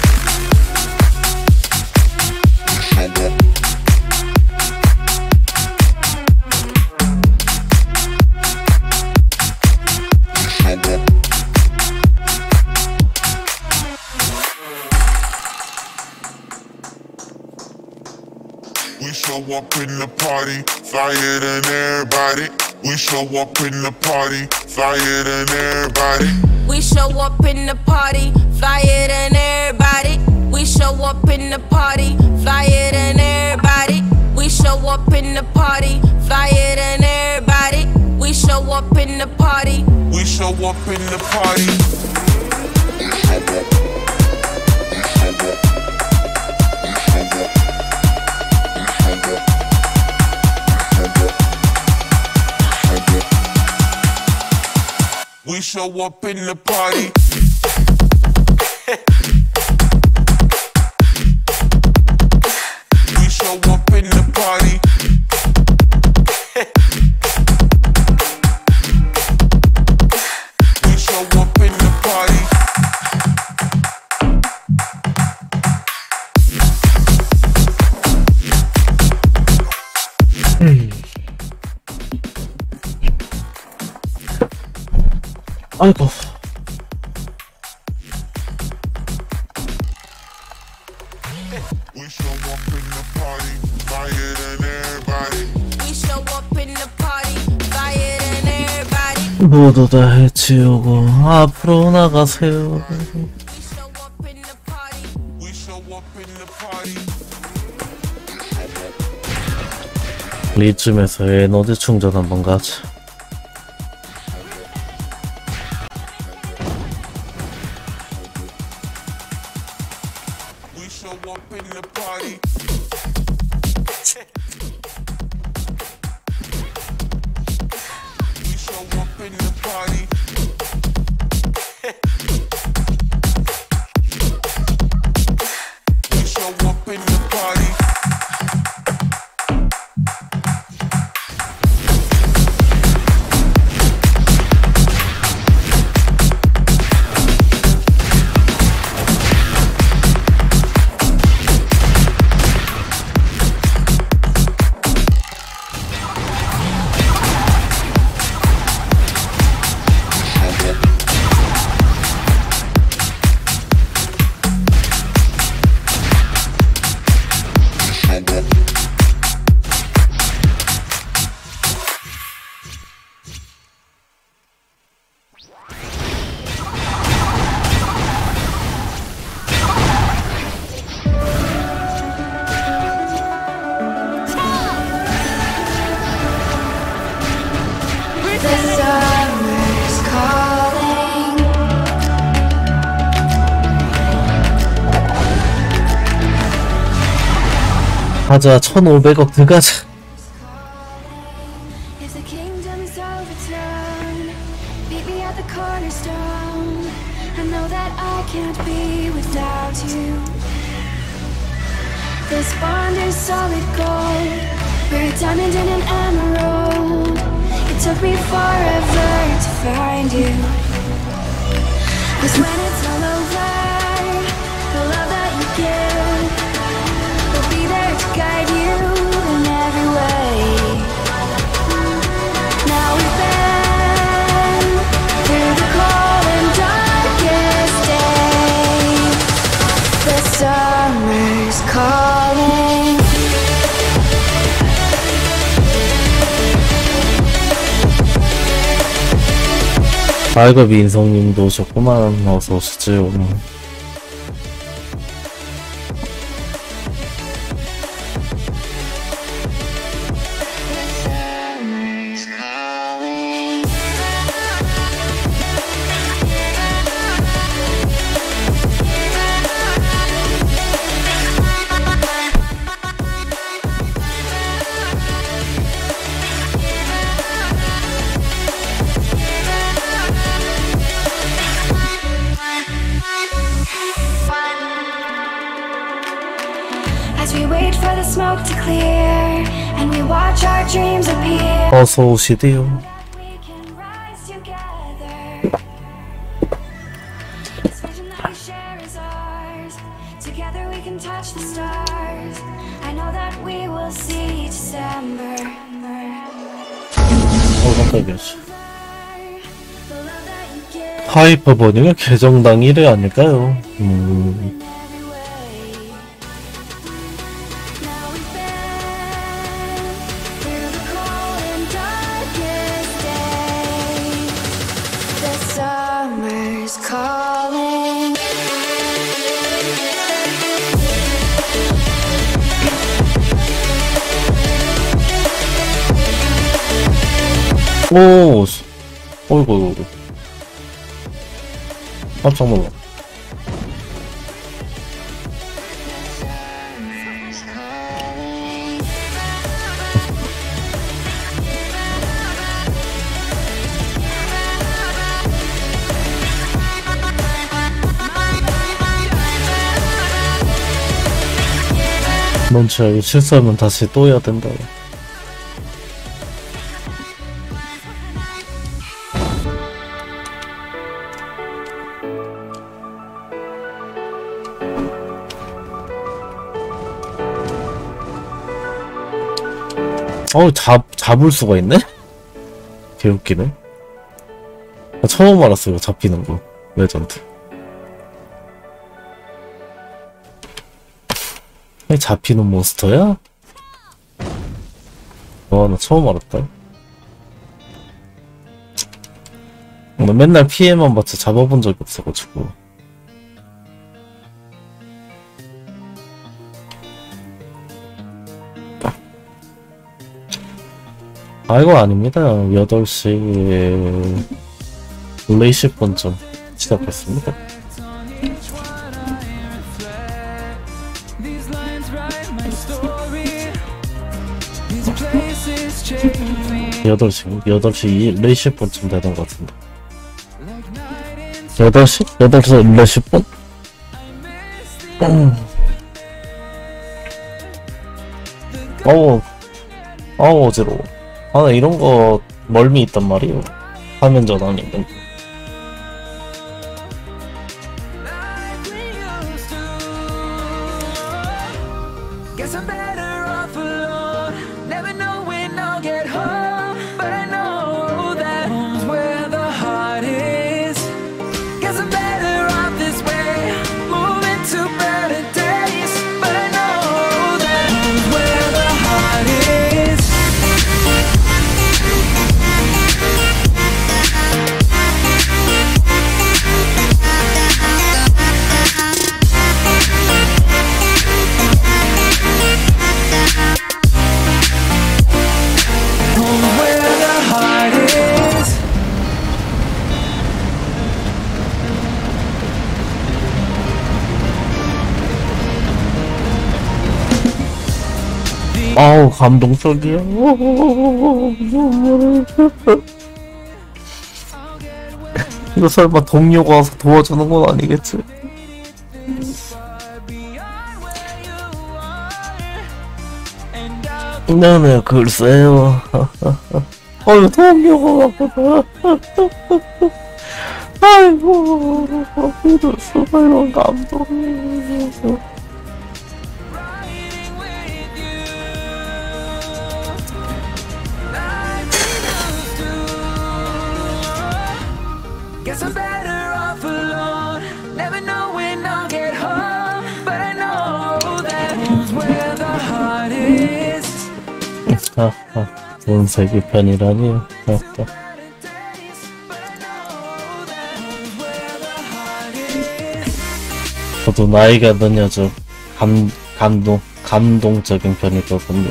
We show up in the party, flyer than everybody. We show up in the party, flyer than everybody. We show up in the party, flyer than everybody. We show up in the party, flyer than everybody. We show up in the party, flyer than everybody. We show up in the party. We show up in the party. We show up in the party. We show up in the party. We show up in the party. 아이고. We show up in the party, flyer than everybody. We show up in the party, flyer than everybody. 모두 다 해치우고 앞으로 나가세요. We show up in the party. We show up in the party. 이쯤에서 에너지 충전 한번 가자. We show up in the party. We show up in the party. The summer's calling. 가자 1500억 들어가자. If the kingdom is overthrown, meet me at the cornerstone. I know that I can't be without you. This bond is solid gold. We're a diamond and an emerald. It took me forever to find you. 'Cause when it's all over, the love that you give will be there to guide you in every way. Now we've been through the cold and darkest days. The summer's calling. 아이고 민성님도 오셨구만. 어서 오시죠. As we wait for the smoke to clear and we watch our dreams appear, 어서 오시대요. we can rise together. This vision that we share is ours. Together we can touch the stars. I know that we will see December. 깜짝이야. The love that you give 하이퍼 버닝은 개정당 1회 아닐까요? in every way. Now we've been through the cold and darkest days. The summer's calling. 오, 어이구, 깜짝 놀라. 넌 진짜 이거 실수하면 다시 또 해야 된다. 잡을 수가 있네? 개웃기네. 나 처음 알았어, 이거 잡히는 거. 레전드. 이게 잡히는 몬스터야? 와, 나 처음 알았다. 나 맨날 피해만 봤지 잡아본 적이 없어가지고. 아, 이거 아닙니다. 8시 20분쯤 시작했습니다. 여덟 시 20분쯤 되는 것 같은데. 8시? 8시 20분? 어지러워. 아, 나 이런 거 멀미 있단 말이에요. 화면 전환이 있는 거. Guess I'm better off alone. Never know when I'll get home, but I know that home's where the heart is. Guess I'm better off this way, moving to better days, but I know that home's where the heart is. 아우 감동적이야. 이거 설마 동료가 와서 도와주는 건 아니겠지? 네네 글쎄요. 어휴 동료가 왔구나. 아이고 믿을 수가 이런 감동이. Guess I'm better off alone. Never know when I'll get home, but I know that home's where the heart is. 하하 본색이 편이라니. 하하. 저도 나이가 드냐죠. 감동적인 편이거든요.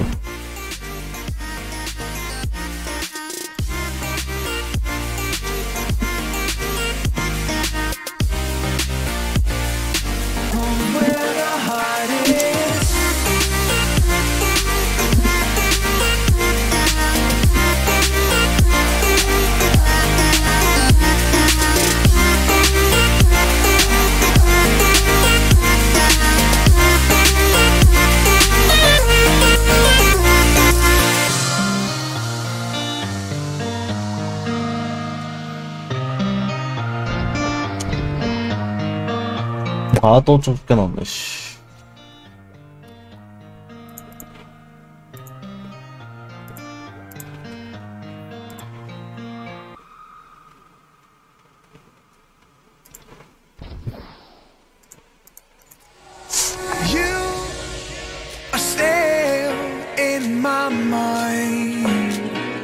아, 또 쫓겨났네, 씨. You are still in my mind.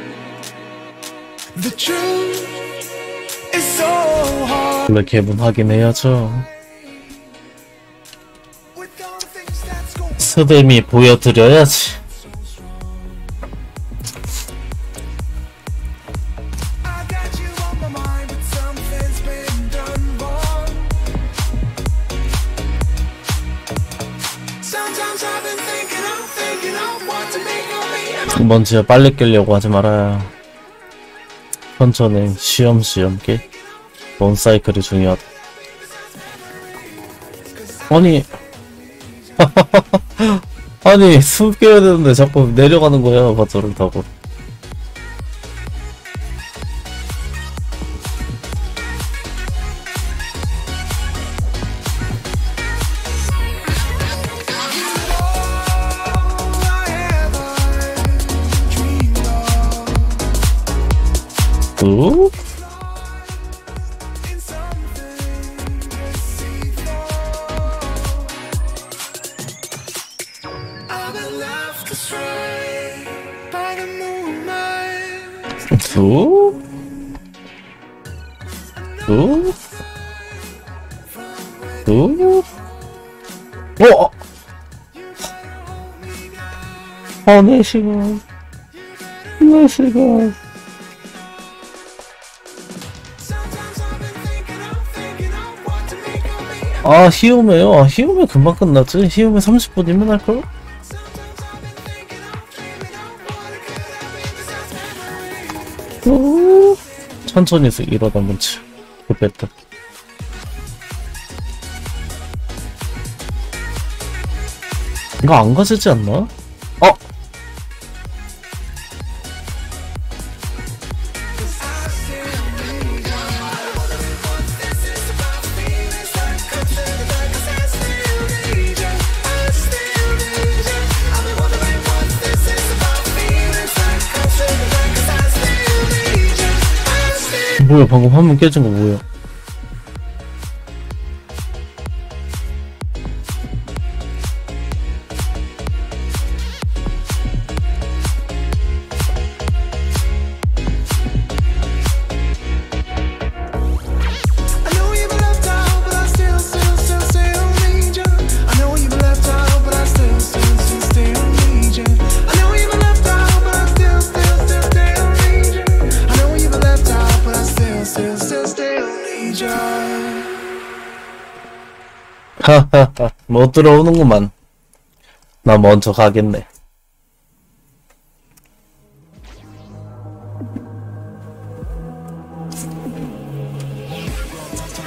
The truth is so hard. 원래 개분 확인해야죠. 스뎀이 보여드려야지. I got you on my mind, but something's been done wrong. Sometimes I've been thinking of what to make of me. 먼저 빨리 깨려고 하지 말아요. 천천히 쉬엄쉬엄 깨. 원 사이클이 중요하다. 아니 아니 숨 깨야 되는데 자꾸 내려가는 거야. 바저를 타고. 오? 오? 오? 오? 오? 내 시간. 내 시간. 아, 히오메요? 아, 히오메 금방 끝났지? 히오메 30분이면 할걸? 오, 천천히 해서 이러다 멈춰. 급했다. 이거 안 가지지 않나? 어? 뭐야, 방금 화면 깨진 거 뭐야? 하하하, 못 들어오는구만. 나 먼저 가겠네.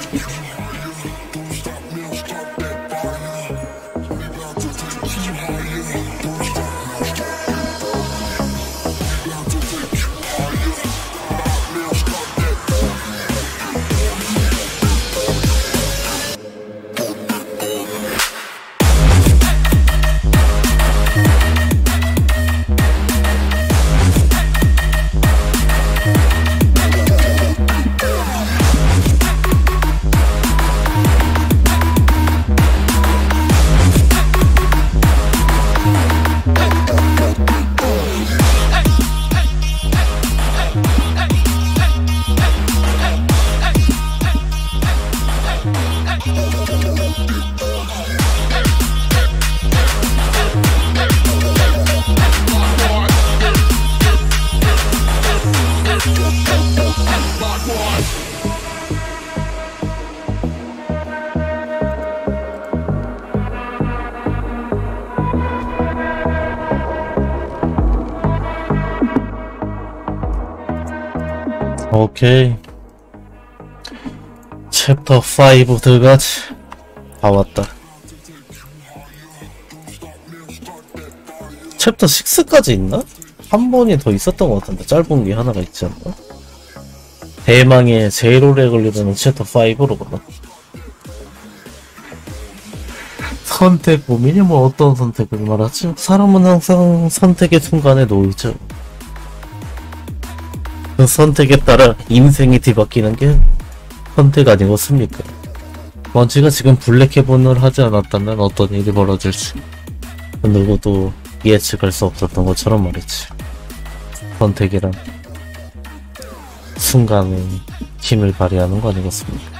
오케이. 챕터 5 들어가지. 다 왔다. 챕터 6까지 있나? 한 번이 더 있었던 것 같은데 짧은 게 하나가 있지 않나? 대망의 제일 오래 걸리는 챕터 5로구나. 선택 고민이 뭐 어떤 선택을 말하지? 사람은 항상 선택의 순간에 놓이죠. 그 선택에 따라 인생이 뒤바뀌는 게 선택 아니겠습니까? 먼지가 지금 블랙헤븐을 하지 않았다면 어떤 일이 벌어질지 누구도 예측할 수 없었던 것처럼 말이지. 선택이란 순간에 힘을 발휘하는 거 아니겠습니까?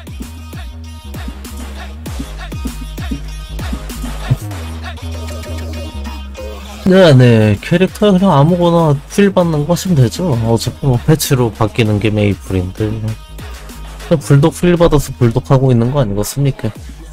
네, 캐릭터 그냥 아무거나 필 받는 거 하시면 되죠. 어차피 뭐 패치로 바뀌는 게 메이플인데 그냥 불독 필 받아서 불독 하고 있는 거 아니겠습니까?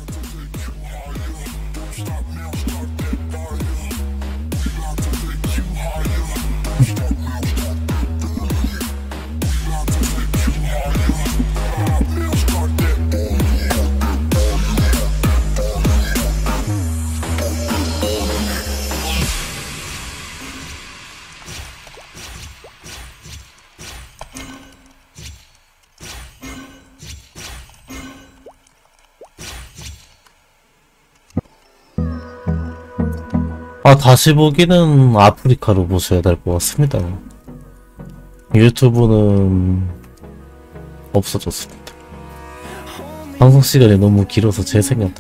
다시 보기는 아프리카로 보셔야 될 것 같습니다. 유튜브는 없어졌습니다. 방송 시간이 너무 길어서 제 생각도.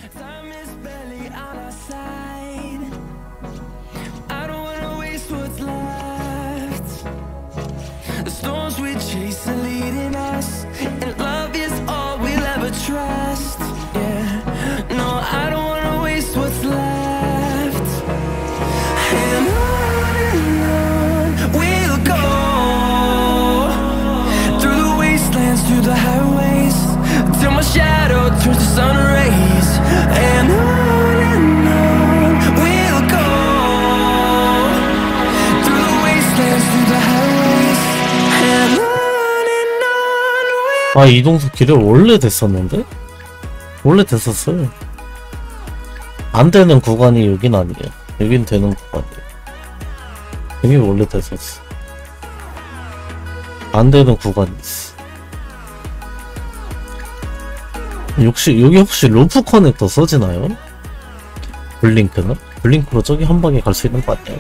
이동속 길을 원래 됐었는데? 원래 됐었어요. 안 되는 구간이 여긴 아니에요. 여긴 되는 구간이에요. 이미 원래 됐었어. 안 되는 구간이 있어. 여기 혹시 루프 커넥터 써지나요? 블링크는? 블링크로 저기 한 방에 갈 수 있는 거 아니에요?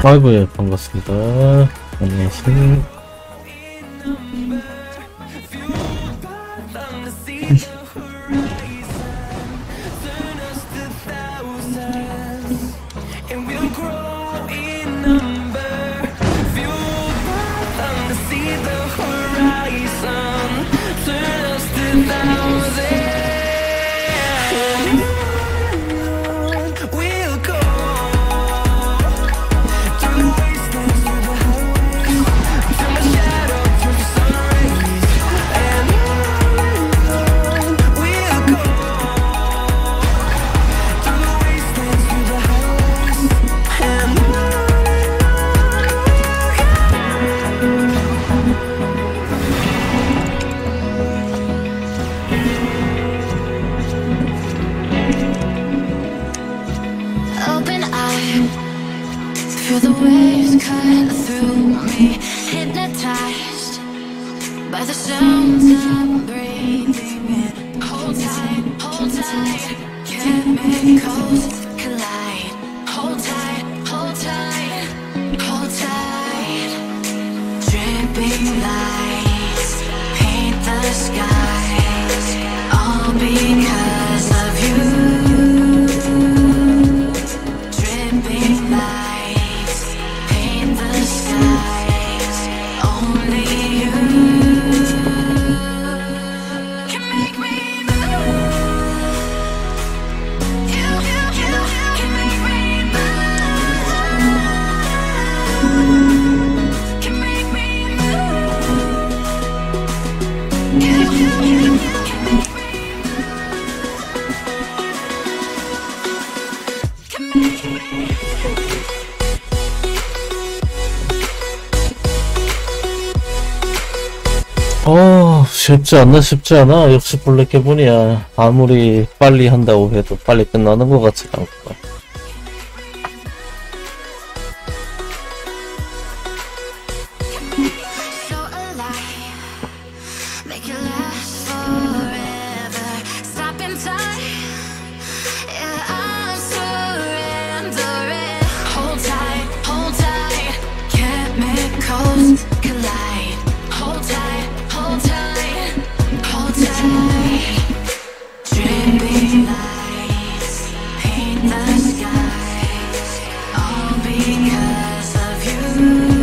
아이고, 예, 반갑습니다. 안녕하세요. And we'll grow in number, fueled by them to see the horizon, turn us to thousands. We'll go through the wastelands, through the highways, till my shadow turns to sun rays. And on we'll go through the wastelands, through the highways, and Open eye, feel the waves cut through me. Hypnotized by the sounds I'm breathing in. Hold tight, chemicals collide. Hold tight, hold tight, hold tight. Dripping lights paint the skies, all because of you. Dripping lights paint the skies, only you can make me move. You can make me move. Can make me move. You can make me move. Can make me 쉽지 않아. 역시 블랙해본이야. 아무리 빨리 한다고 해도 빨리 끝나는 것 같지가 않고. so alive, make it last forever. Stop in time, yeah, I'm surrendering. Hold tight, chemicals collide. Hold tight, hold tight, hold tight. Dripping lights paint the skies, all because of you.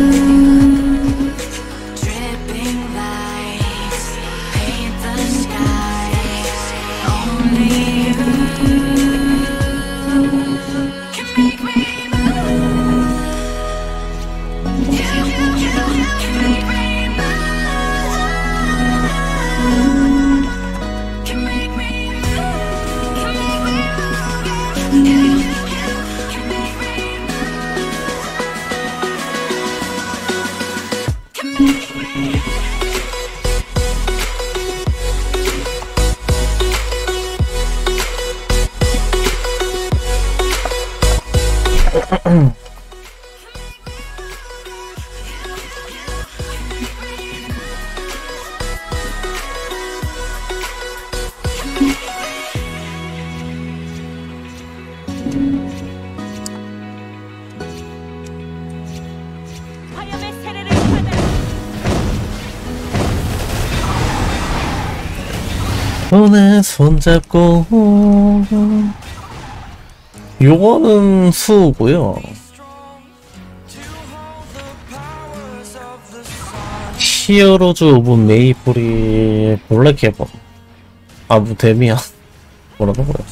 Dripping lights paint the skies, only you can make me move. You can make me move. Can make me move. Can make me move. You can make me move. Can make me. 화염의 세례를 받아라. 손에 손잡고. 요거는 수고요. 히어로즈 오브 메이플이 블랙해본. 아, 뭐 데미야. 뭐라는 거야.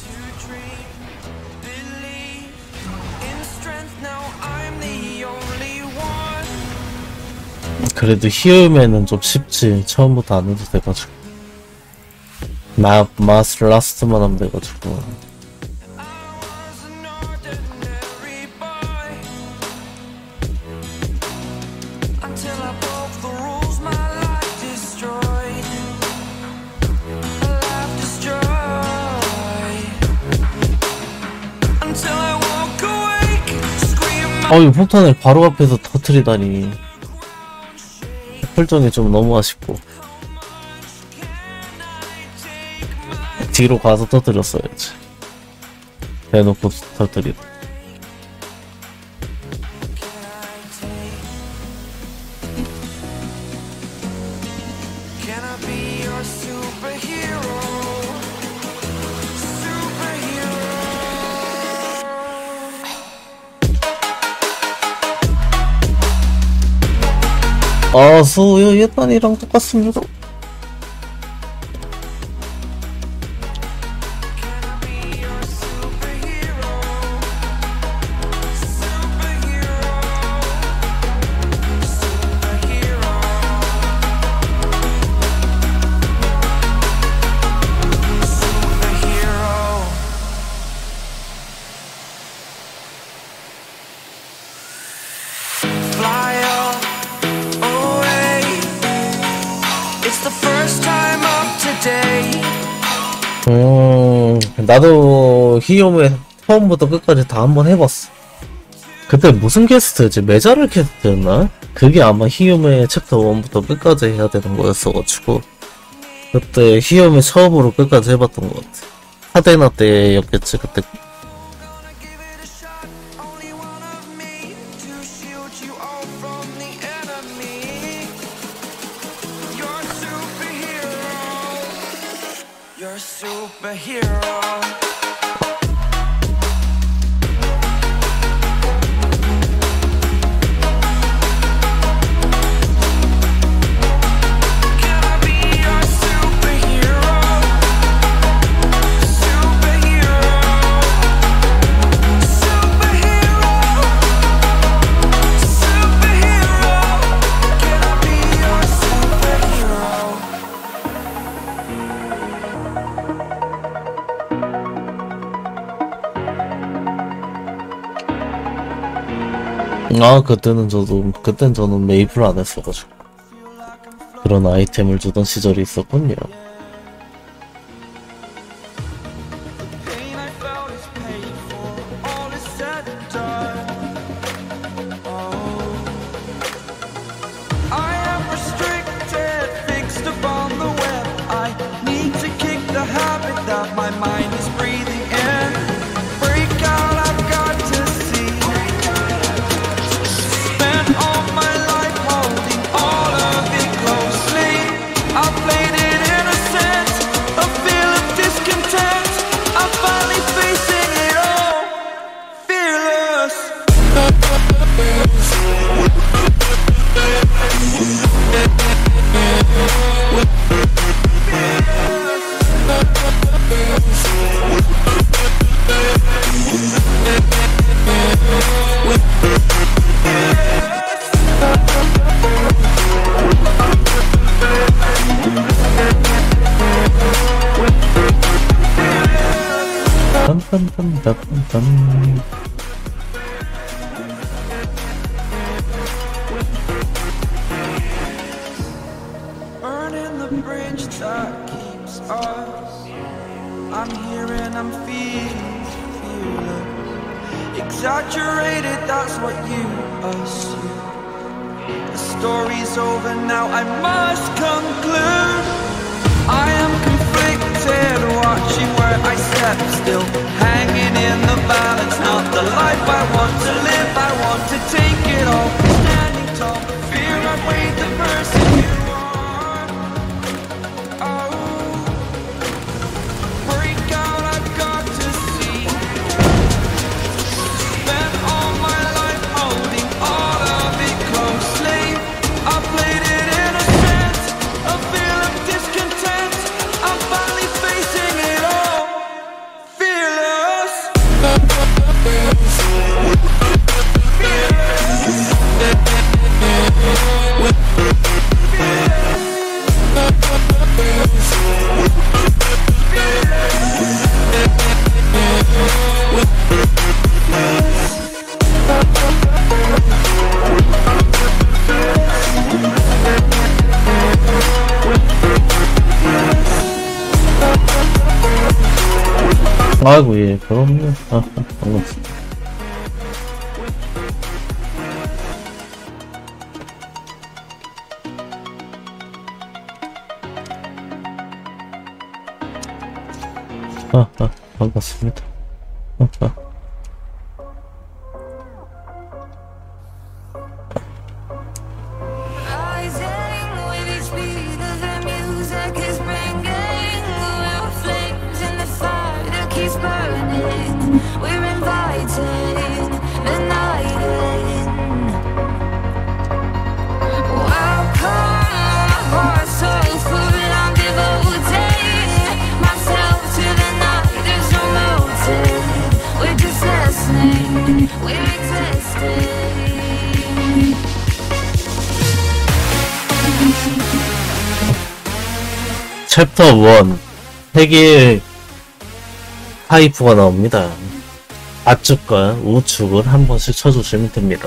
그래도 히어맨은 좀 쉽지. 처음부터 안 해도 돼가지고. 마스 라스트만 하면 돼가지고. 이 폭탄을 바로 앞에서 터트리다니. 설정이 좀 너무 아쉽고. 뒤로 가서 터뜨렸어야지. 대놓고 터뜨리다. 아, 수요 옛날이랑 똑같습니다. Fly away. It's the first time of today. 나도 히요메 처음부터 끝까지 다 한번 해봤어. 그때 무슨 캐스트였지? 메자를 캐스트였나? 그게 아마 히요메 챕터 1부터 끝까지 해야 되는 거였어가지고 그때 히요메 처음으로 끝까지 해봤던 것 같아. 하데나 때였겠지 그때. Only one of me to shield you all from the enemy. You're a superhero. You're a superhero. Can I be your superhero? Superhero. Superhero. Superhero. Can I be your superhero? 아, 그땐 저는 메이플 안 했어가지고 그런 아이템을 주던 시절이 있었군요. Pain I felt is paid for. All is said and done. Oh, I am restricted, fixed upon the web. I need to kick the habit that my mind is breathing in. Break out, I've got to see. Spent all my life holding all of it closely. I played it innocent, a feel of discontent. I'm finally facing it all, fearless. 딴딴딴딴딴. Burning the bridge that keeps us. I'm here and I'm feeling fearless. Exaggerated, that's what you assume. The story's over now, I must conclude. I am conflicted, watching where I step still, hanging in the balance. Not the life I want to live, I want to take it all. Standing tall, fear I've weighed the person you are. Oh, break out, I've got to see. Spent all my life holding all of it closely. I played it innocent, a feel of discontent. I'm finally facing it all, fearless. 아이고, 예, 그럼요. 반갑습니다. 반갑습니다. Rising with each beat of the music is bringing real flames in the fire that keeps burning. We're inviting the night in. Welcome 챕터 1 세개의 파이프가 나옵니다. 앞축과 우측을 한 번씩 쳐주시면 됩니다.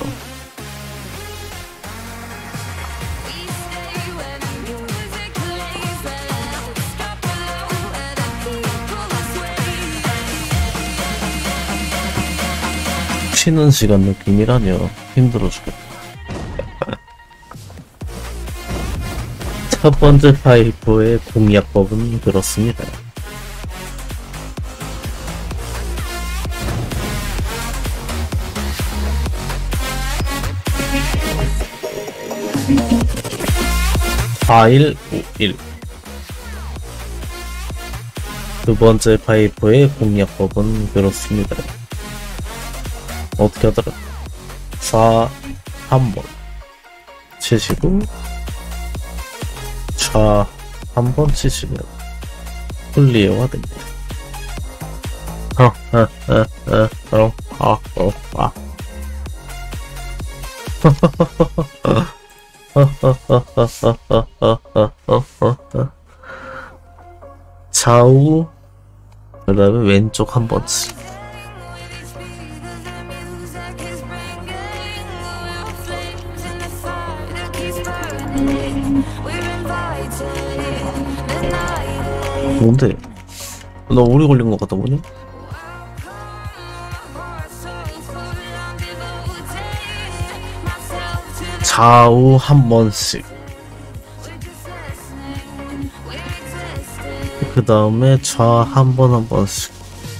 쉬는 시간 느낌이라뇨. 힘들어 죽겠다. 첫 번째 파이프의 공략법은 그렇습니다. (4일 5일) 두 번째 파이프의 공략법은 그렇습니다. 어떻게 하더라? 4 한 번 치시고 좌 한 번 치시면 클리어가 됩니다. 좌우 그 다음에 왼쪽 한 번씩. 뭔데? 나 오래 걸린 것 같다 보니? 좌우 한 번씩. 그 다음에 좌 한 번씩.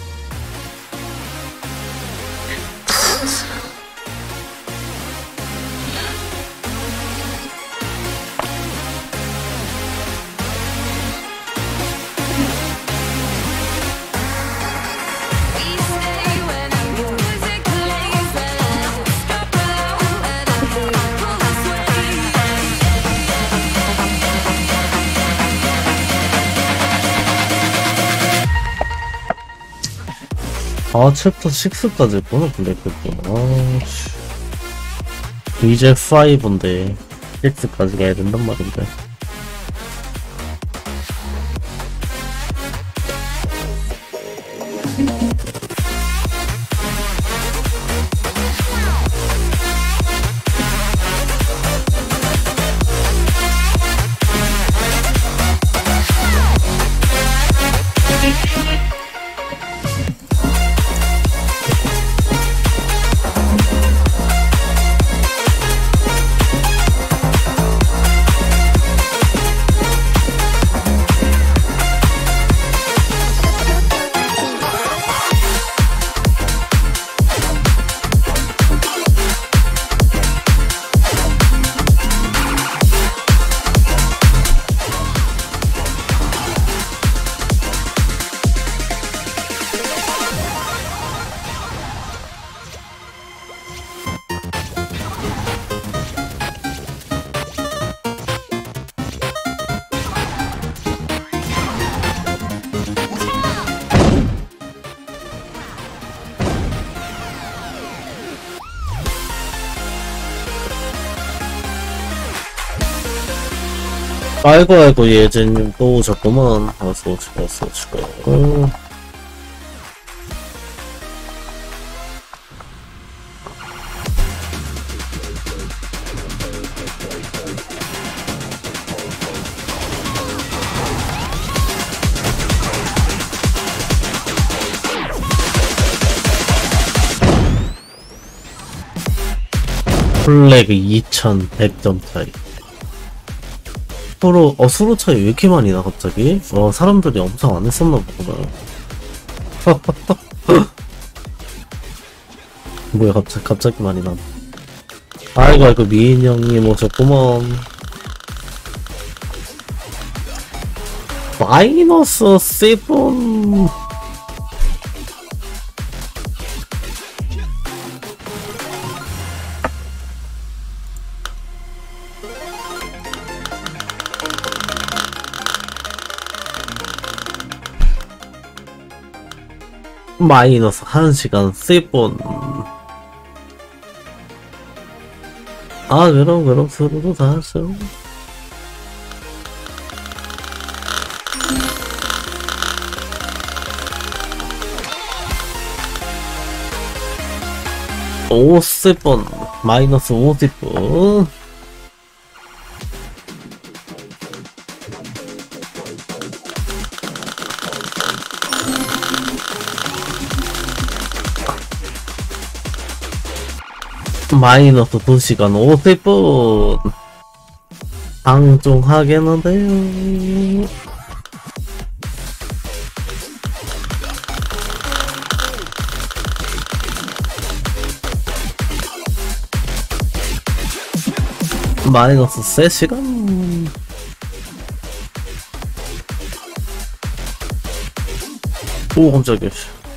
아, 챕터 6까지 했구나, 블랙했구나. 이제 5인데 6까지 가야 된단 말인데. 아이고 예진님 또 오셨구만. 어서오시고. 플래그 2100점 차이. 서로 차이 왜 이렇게 많이 나, 갑자기? 사람들이 엄청 안 했었나 보구나. 뭐야, 갑자기 많이 나. 아이고, 미인 형님 오셨구먼. 마이너스 7. 마이너스 1시간 3번. 아, 그럼 서로도 다 하죠. 50번 마이너스 50분. 마이너스 2시간 50분. 방종하겠는데요. 마이너스 3시간. 오 깜짝이야.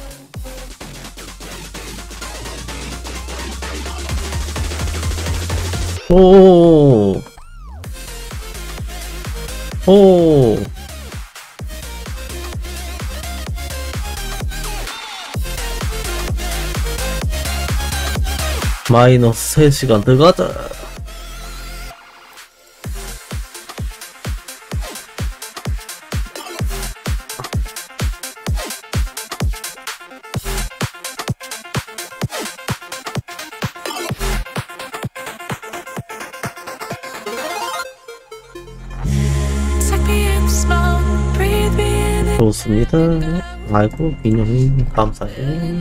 오. 오. 마이너스 3시간 들어가자. 좋습니다. 아이고 민영이 감사해.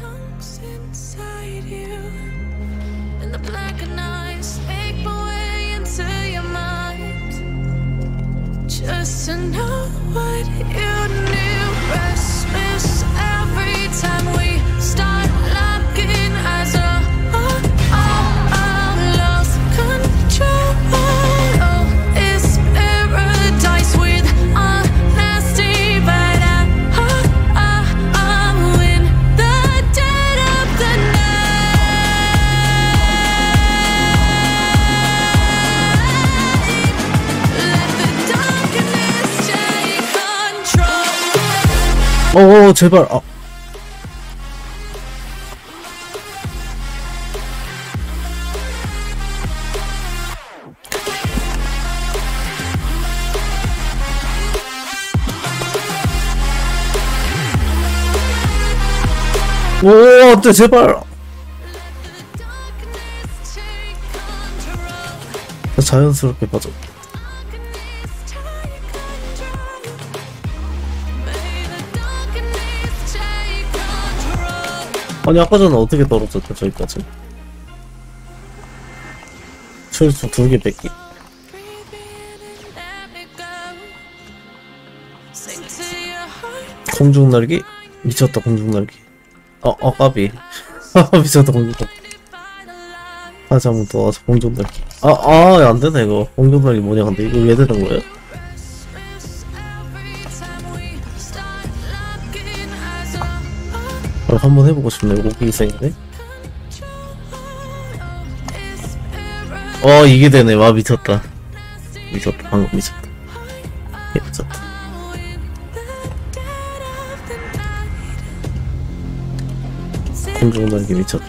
Just to know what you knew. Restless every time we start locking eyes. Lost control. Oh, it's paradise with honesty, but I'm in the dead of the night. Let the darkness take control. 오 제발. 아. 오 안돼 제발. 자연스럽게 빠져. 아니 아까 전에 어떻게 떨어졌대 저기까지. 철수 2개 뺏기. 공중날기? 미쳤다 공중날기. 까비. 미쳤다 공중날기. 다시 한번 더 와서 공중날기. 안되네 이거. 공중날기 뭐냐 근데 이거 왜 되는 거예요? 한번 해보고 싶네. 고기 생이네. 이게 되네. 와 미쳤다. 미쳤다. 방금 미쳤다. 미쳤다. 공중날개 미쳤다.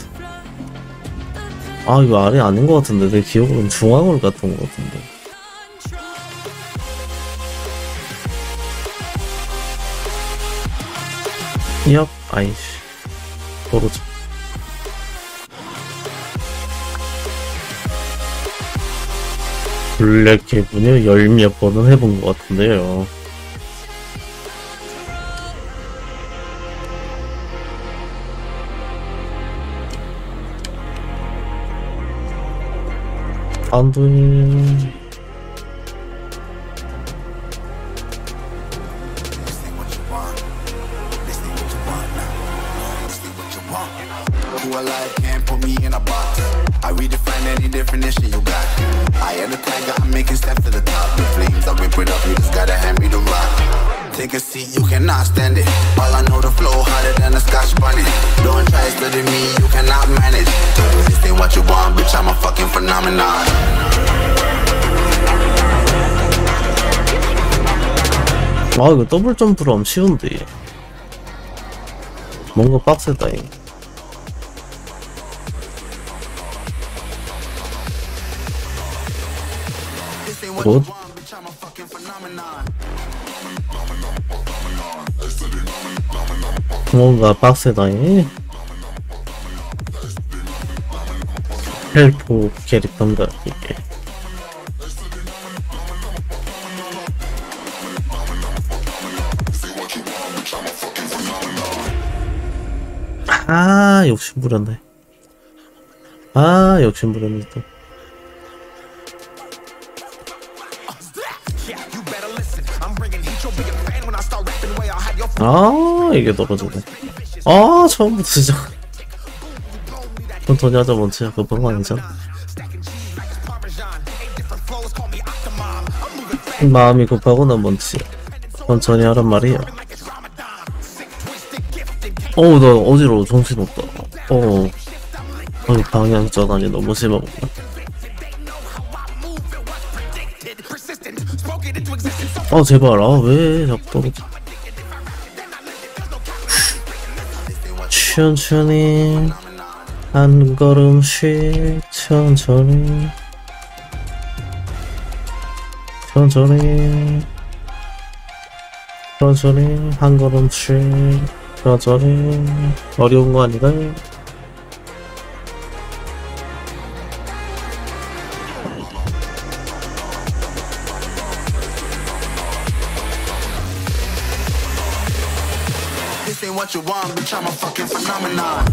이거 아래 아닌 것 같은데. 내 기억으로는 중앙으로 갔던 것 같은데. 얍 아이씨 떨어져. 블랙 해븐을 10몇 번은 해본 것 같은데요. 안돼. Who alive can't put me in a box. I redefine any definition you got. I am the tiger, I'm making steps to the top. The flames, I whip it up, you just gotta hand me the rock. Take a seat, you cannot stand it. All I know, the flow harder than a Scotch bonnet. Don't try study me, you cannot manage. This ain't what you want, bitch, I'm a fucking phenomenon. 이거 더블 점프로 하면 쉬운데 뭔가 빡세다 이거. 굿. 뭔가 빡세다 이. 헬프 캐릭터인가 이게. 아 욕심 부렸네. 아 욕심 부렸네 또. 아 이게 떨어지네. 아 처음부터 진짜. 천천히 하자 뭔지야 그건 아니잖아. 마음이 급하고는 뭔지 천천히 하란 말이야. 어우 나 어지러워 정신없다. 아니 방향 전환이 너무 심하구나. 아 제발 아 왜 자꾸 떨어져. 천천히 한 걸음씩 천천히 천천히 천천히 한 걸음씩 천천히. 어려운 거 아닌가요? This ain't what you want, bitch, I'm a fucking phenomenon.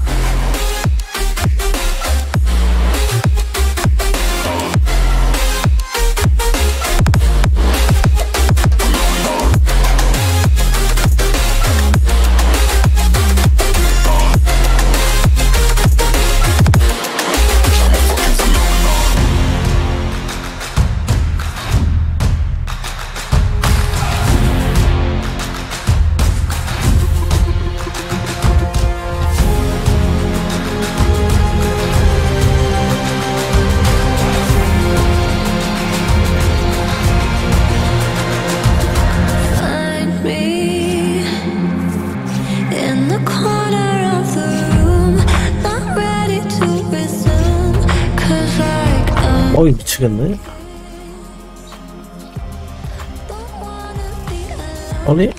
Find me in the corner of the room, not ready to resume. 'Cause like 어이 미치겠네. don't wanna be alone.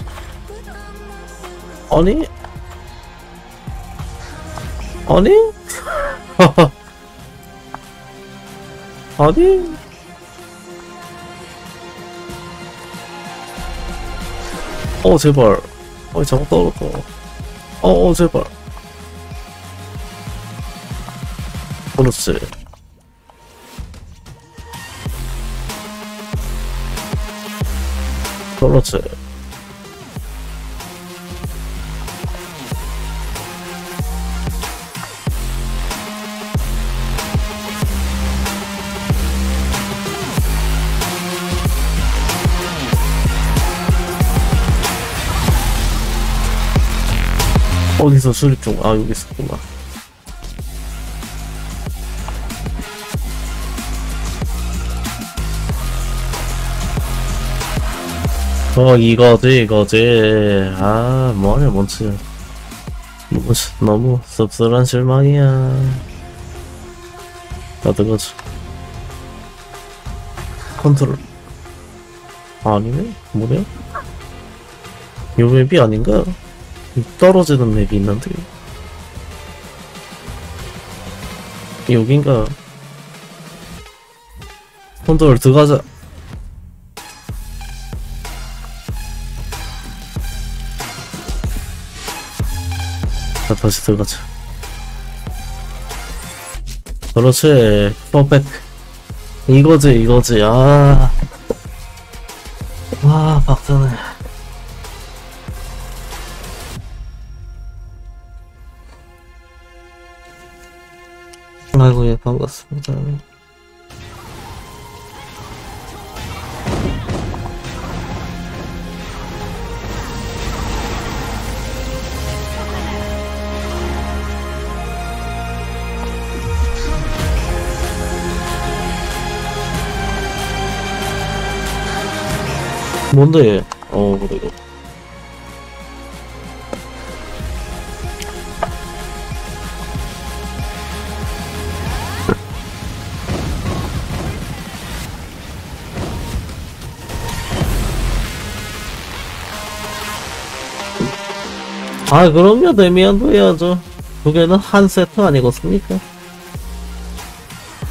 아니 아니 아니 제발 자꾸 떨어져. 제발 그렇지. 그렇지. 어디서 수립 중? 아 여기 있었구나. 이거지. 아 뭐하냐 뭔지. 너무 씁쓸한 실망이야. 나도거지. 컨트롤 아니네? 뭐냐? 요 맵이 아닌가? 떨어지는 맵이 있는데 여긴가? 컨트롤 들어가자. 자 다시 들어가자. 그렇지. 퍼펙트. 이거지. 박사네. 아이고 예 반갑습니다. 뭔데? 그래. 그럼요. 데미안도 해야죠. 두 개는 한 세트 아니겠습니까?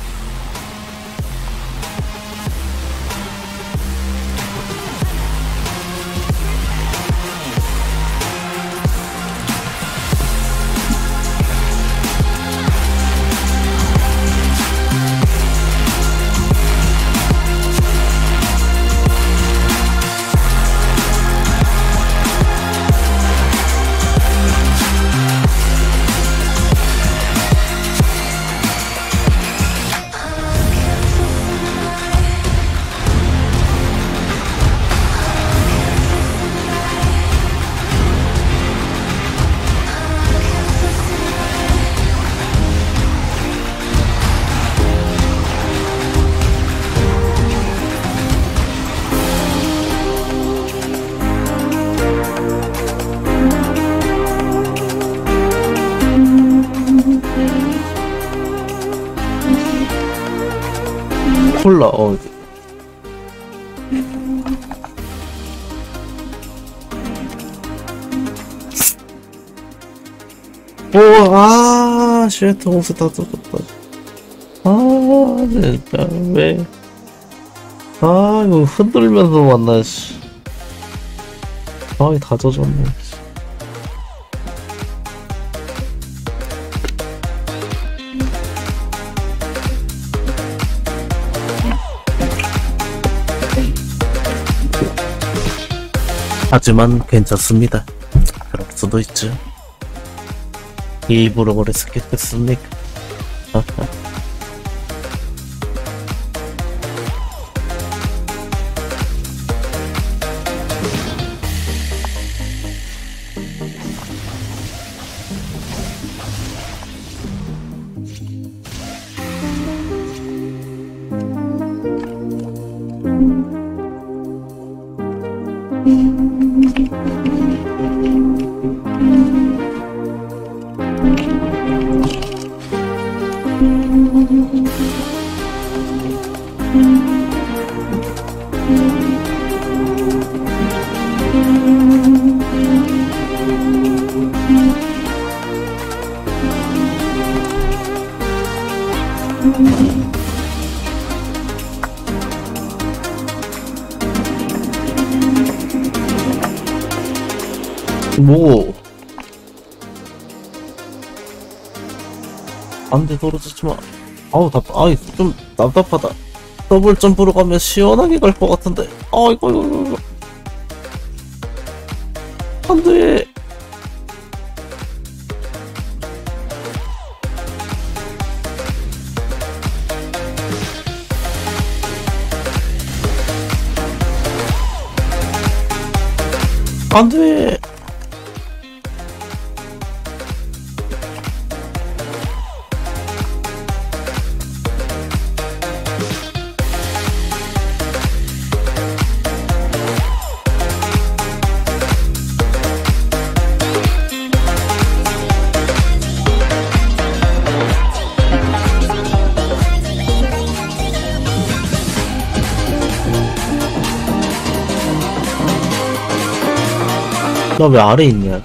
콜라, 쉣, 옷을 다 뜯었다. 진짜, 왜. 이거 흔들면서 만나, 씨. 다 젖었네. 하지만 괜찮습니다. 그럴 수도 있죠. 일부러 그랬겠습니까? 뭐? 안돼, 떨어지지마. 좀 답답하다. 더블 점프로 가면 시원하게 갈 것 같은데. 이거. 안돼. 안돼. 나 왜 아래 있냐?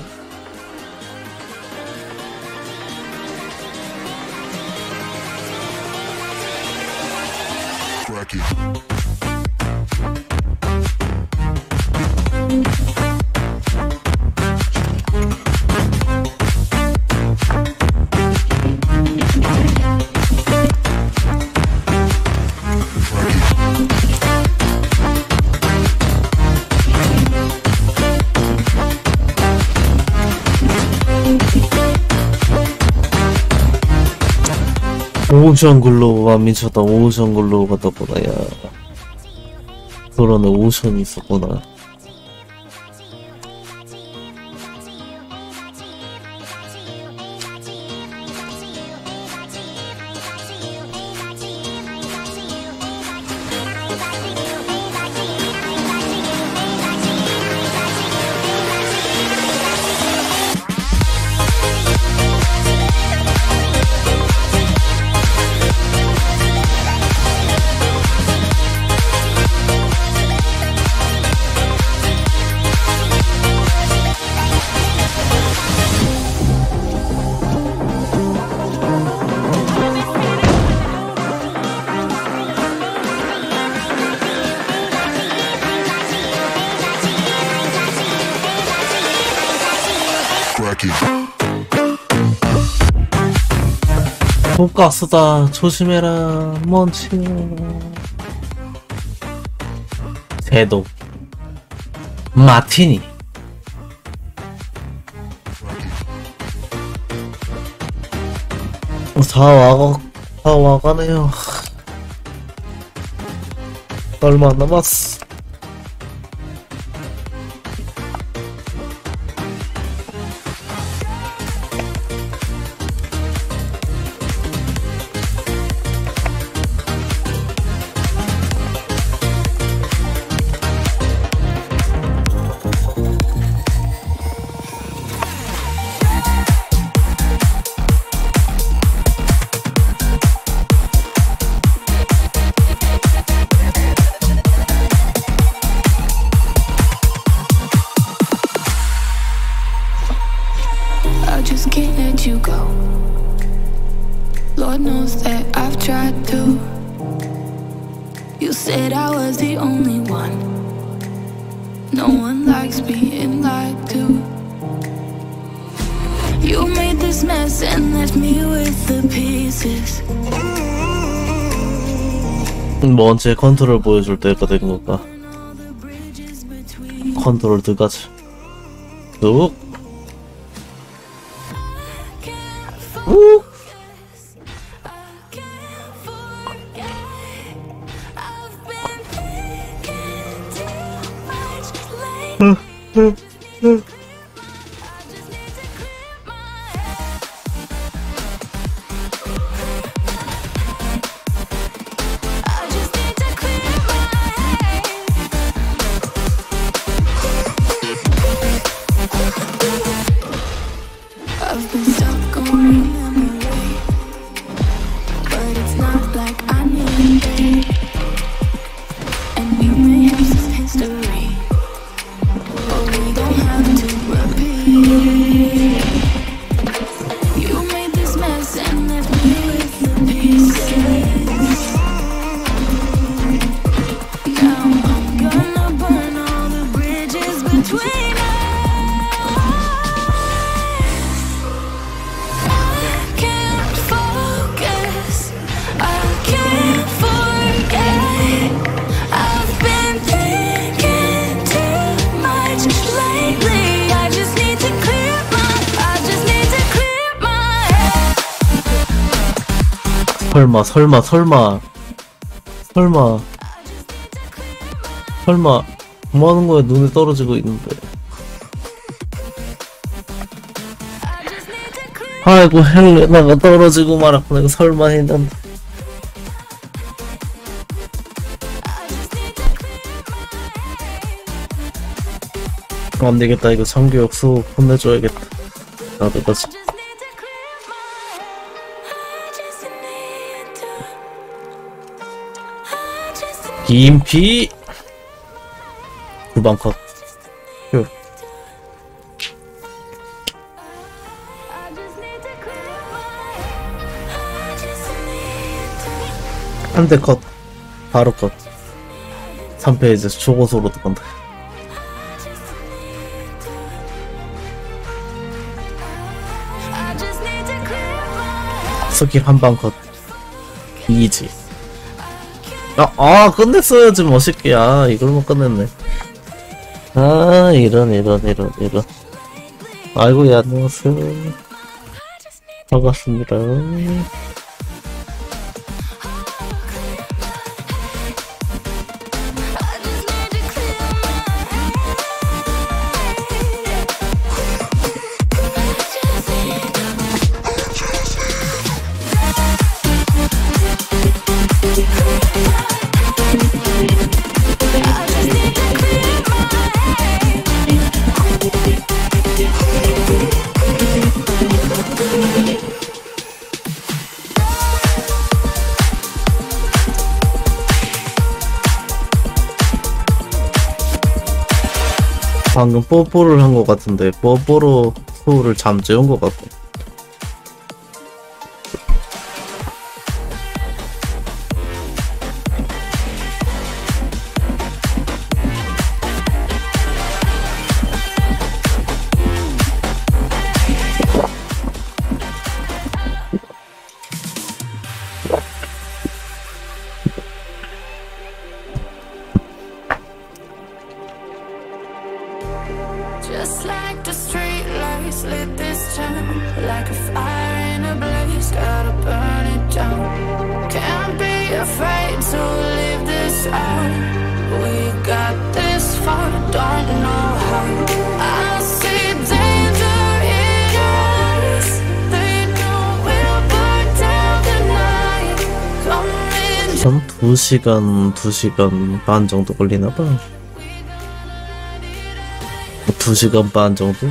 오션 글로우가 미쳤다. 오션 글로우가 떴구나. 야, 그러네. 오션이 있었구나. 돈가스다. 조심해라. 먼치. 제도. 마티니. 다 와가네요. 얼마 안 남았어. said I was the only one. No one likes being lied to. You made this mess and left me with the pieces. 뭐 언제 컨트롤 보여줄 때가 된 건가? 컨트롤 들어가지. 뚝. 우. I've been stuck on memory, but it's not like I need it. And we may have some history, but we don't have to repeat. You made this mess and left me with the pieces. Now I'm gonna burn all the bridges between us. 설마 뭐 하는 거야? 눈에 떨어지고 있는데. 아이고 헬레나가 떨어지고 말았고 내가 설마 했는데. 안 되겠다. 이거 참교육 수업 혼내줘야겠다. 나도 다시. 김피 9번 컷. 휴. 한 대 컷. 바로 컷. 3페이지 초고속으로 들어간다. 스킬 한방 컷. 이지. 끝냈어야지 멋있게. 이걸만 끝냈네. 이런. 아이고, 예, 안녕하세요. 반갑습니다. 방금 뽀뽀를 한 것 같은데 뽀뽀로 소울을 잠재운 것 같고. Just like the street lights lit this town, like a fire in a blaze, gotta burn it down. Can't be afraid to leave this out. We got this far, don't know how. I see danger in us. They know we'll burn down the night. Coming. 2시간 반 정도 걸리나봐. 2시간 반 정도?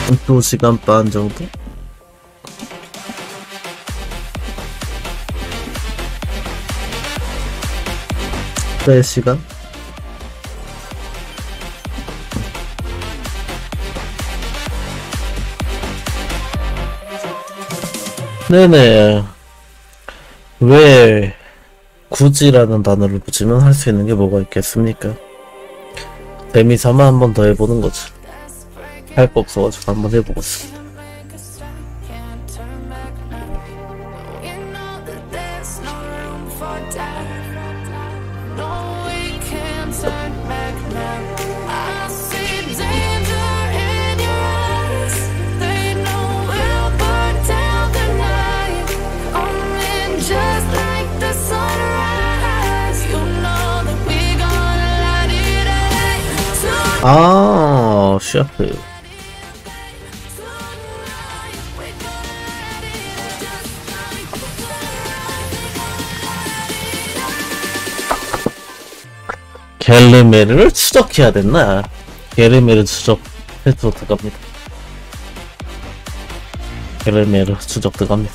2시간 반 정도? 네 시간? 네네. 왜 굳이라는 단어를 붙이면 할 수 있는 게 뭐가 있겠습니까? 재미삼아 한 번 더 해보는 거죠. 할 거 없어가지고 한번 해보겠습니다. 아, 샤프. 갤르메르를 추적해야 됐나? 갤르메르 추적 패트로 들어갑니다. 갤르메르 추적 들어갑니다.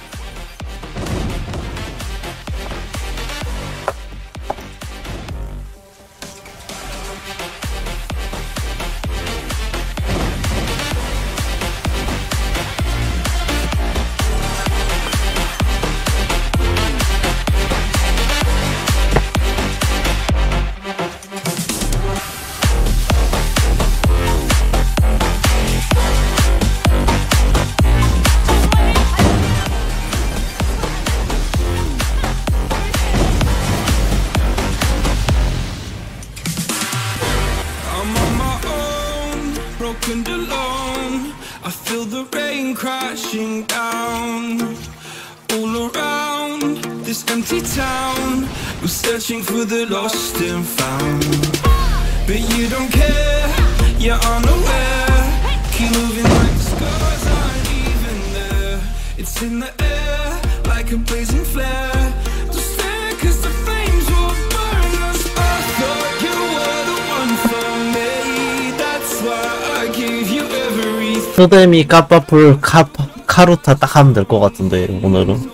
broken alone. I feel the rain crashing down all around this empty town. I'm searching for the lost and found, but you don't care, you're unaware. Keep moving like the scars aren't even there. It's in the air like a blazing flare. Just stare 'cause the flames will burn us. I thought you were the one for me. That's why I gave you everything. 스데미, 까빠풀, 카루타 딱 하면 될 것 같은데 오늘은.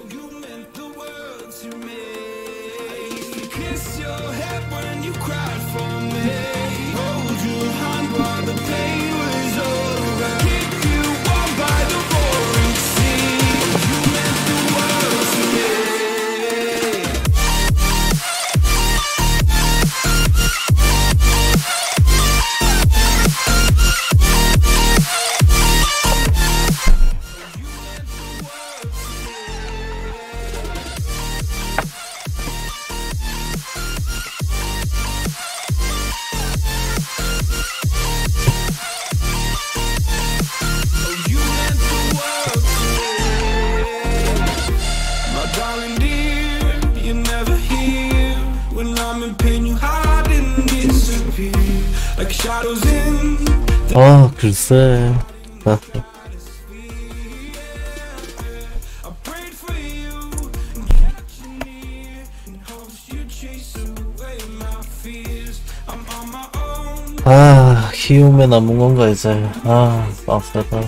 아, 글쎄. 아, 키우면 남은 건가 이제. 아, 빡세다.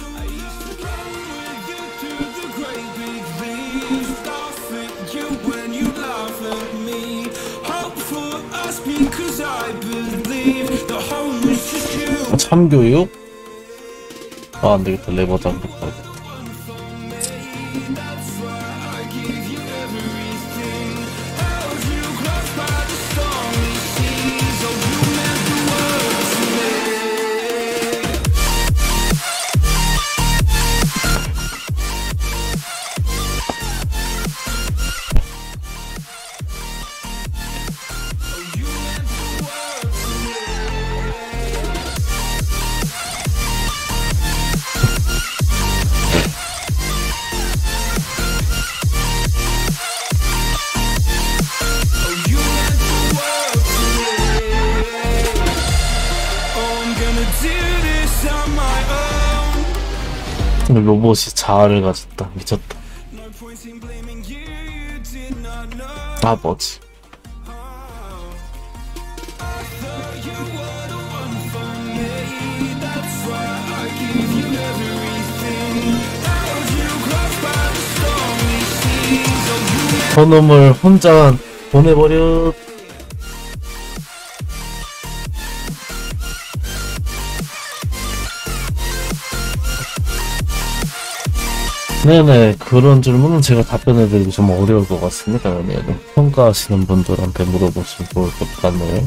참교육? 아, 안되겠다. 레버 잡겠다. 로봇이 자아를 가졌다. 미쳤다. 아, 뭐지? You 저놈을 혼자 보내버려. 네네, 그런 질문은 제가 답변해드리기 좀 어려울 것 같습니다. 왜냐면 평가하시는 분들한테 물어보시면 좋을 것 같네요.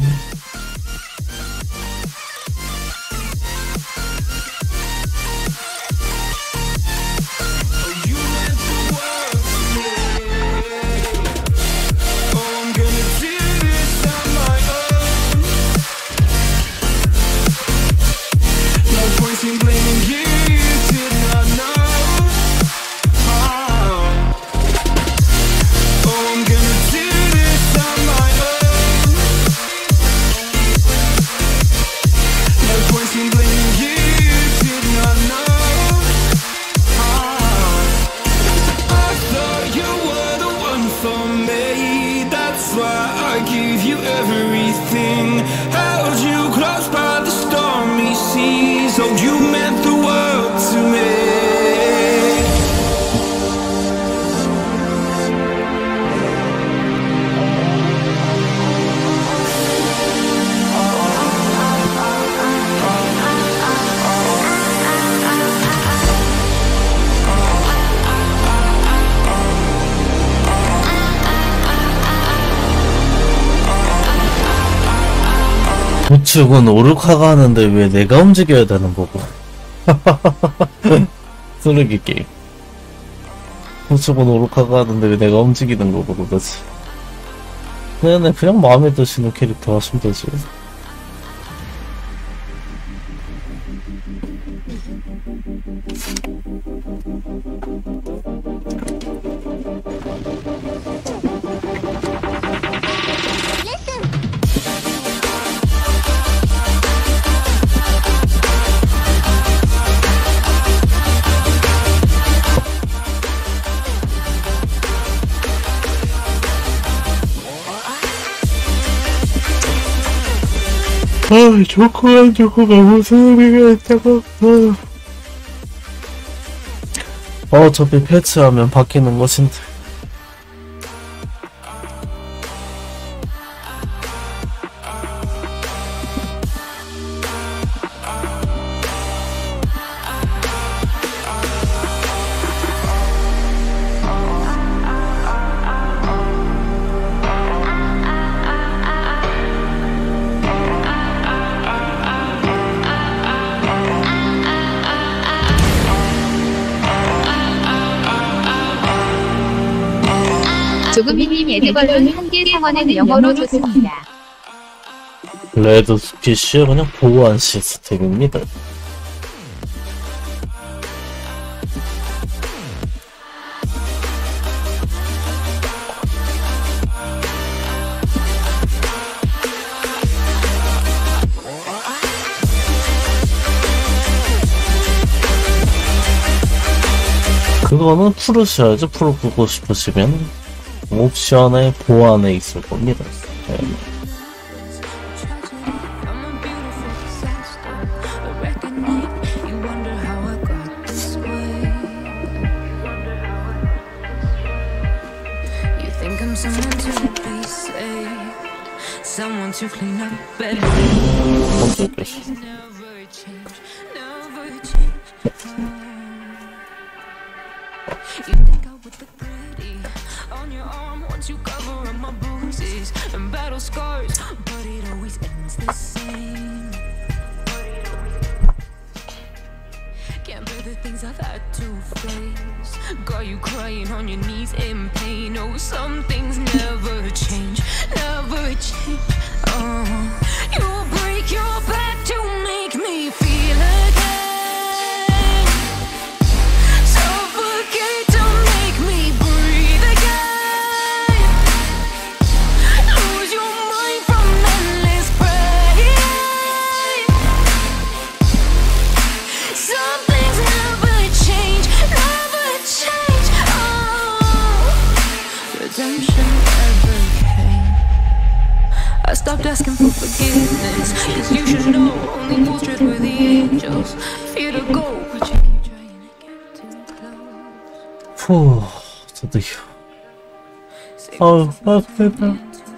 우측은 오르카가 하는데 왜 내가 움직여야 되는 거고. 쓰레기 게임. 우측은 오르카가 하는데 왜 내가 움직이는 거고 그거지. 네네, 그냥 마음에 드시는 캐릭터 하시면 되지. 조커가 무슨 의미가 있다고. 어차피 패치하면 바뀌는 것인데. 조금이님 에드벌룬 한개 상원은 영어로 좋습니다. 레드 스피쉬의 그냥 보완 시스템입니다. 그거는 풀으셔야죠. 풀고 싶으시면 옵션의 보안에 있을 겁니다. 네. Got you crying on your knees in pain. Oh, some things never change, never change. You break your back to make me feel again. Suffocate to make me breathe again. Lose your mind from endless pain. Some things never change, never change. Redemption never came. I stopped asking for forgiveness, 'cause you should know only fools tread with the angels. Fear to go, but you keep trying to get too close. 후, 드디어 아프다.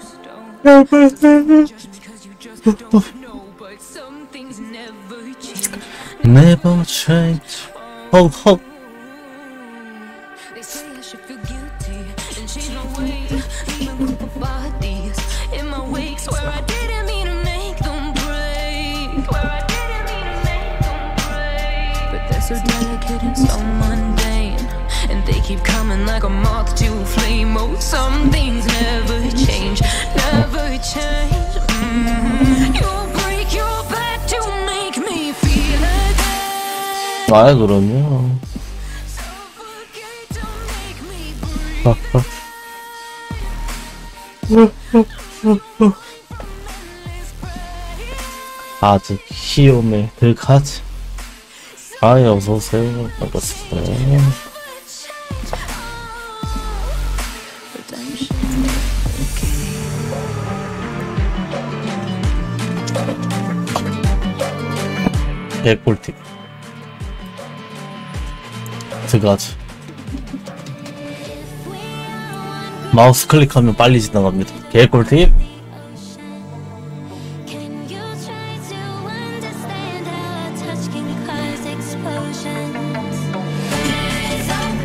Never change. 헉. They say I should feel guilty and change my ways, even with the bodies in my wake. Swear I didn't mean to make them break. Swear I didn't mean to make them break. But they're so delicate and so mundane, and they keep coming like a moth to a flame. Oh, some things never change, never change. You'll break your back to make me feel again. 아, 그럼요. 아직 희염의 득하지. 아예 어서오세요. 반갑습니다. 개꿀팁. 득하지. 마우스 클릭하면 빨리 지나갑니다. 개꿀팁. Can you try to understand how touch can cause explosions? Rise up.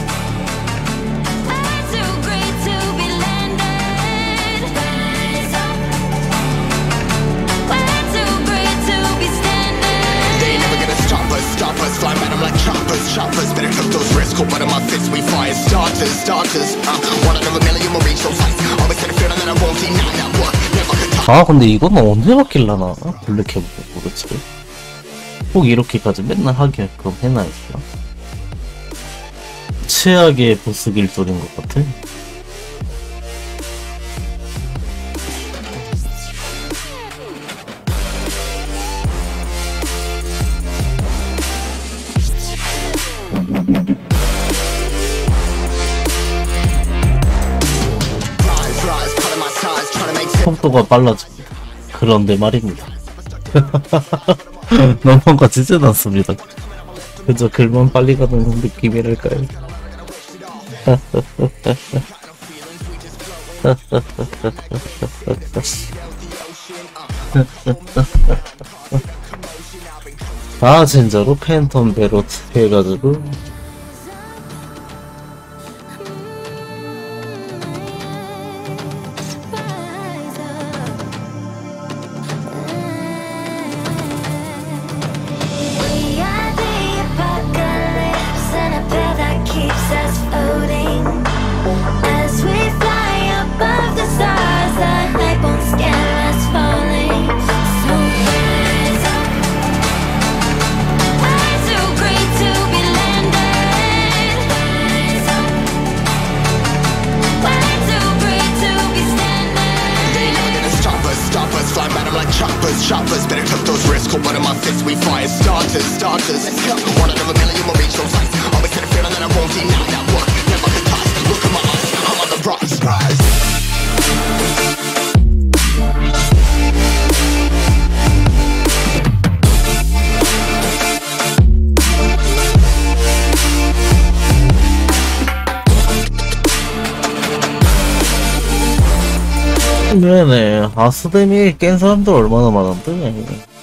I'm too great to be landed. Rise up. We're too great to be standing. They ain't never gonna stop us, fly at 'em like choppers, better took those risks, cold blood in my fists, we fire starters, one out of a million will reach those heights, always had a feeling that I won't deny that work, never could top. 아, 근데 이건 언제 바뀔라나? 블랙해보고 그렇지. 꼭 이렇게까지 맨날 하게끔 해놔야겠다. 최악의 보스 길돌인 것 같아. 속도가 빨라집니다. 그런데 말입니다. 넘어가지진 않습니다. 그저 글만 빨리 가는 느낌이랄까요. 아, 진짜로 팬텀 베로트 해가지고 We are the apocalypse and a path that keeps us floating. As we fly above the stars, the light won't scare us falling. So rise up. We're too great to be landed. Rise up. We're too great to be standing. They ain't never gonna stop us, fly at 'em like choppers, better took those risks, cold blood in my fists, we fire starters, one out of a million will reach those heights, always had a feeling that I won't deny that work, never could toss, look in my eyes, I'm on the rise. 네네. 아스데미 깬 사람들 얼마나 많은데.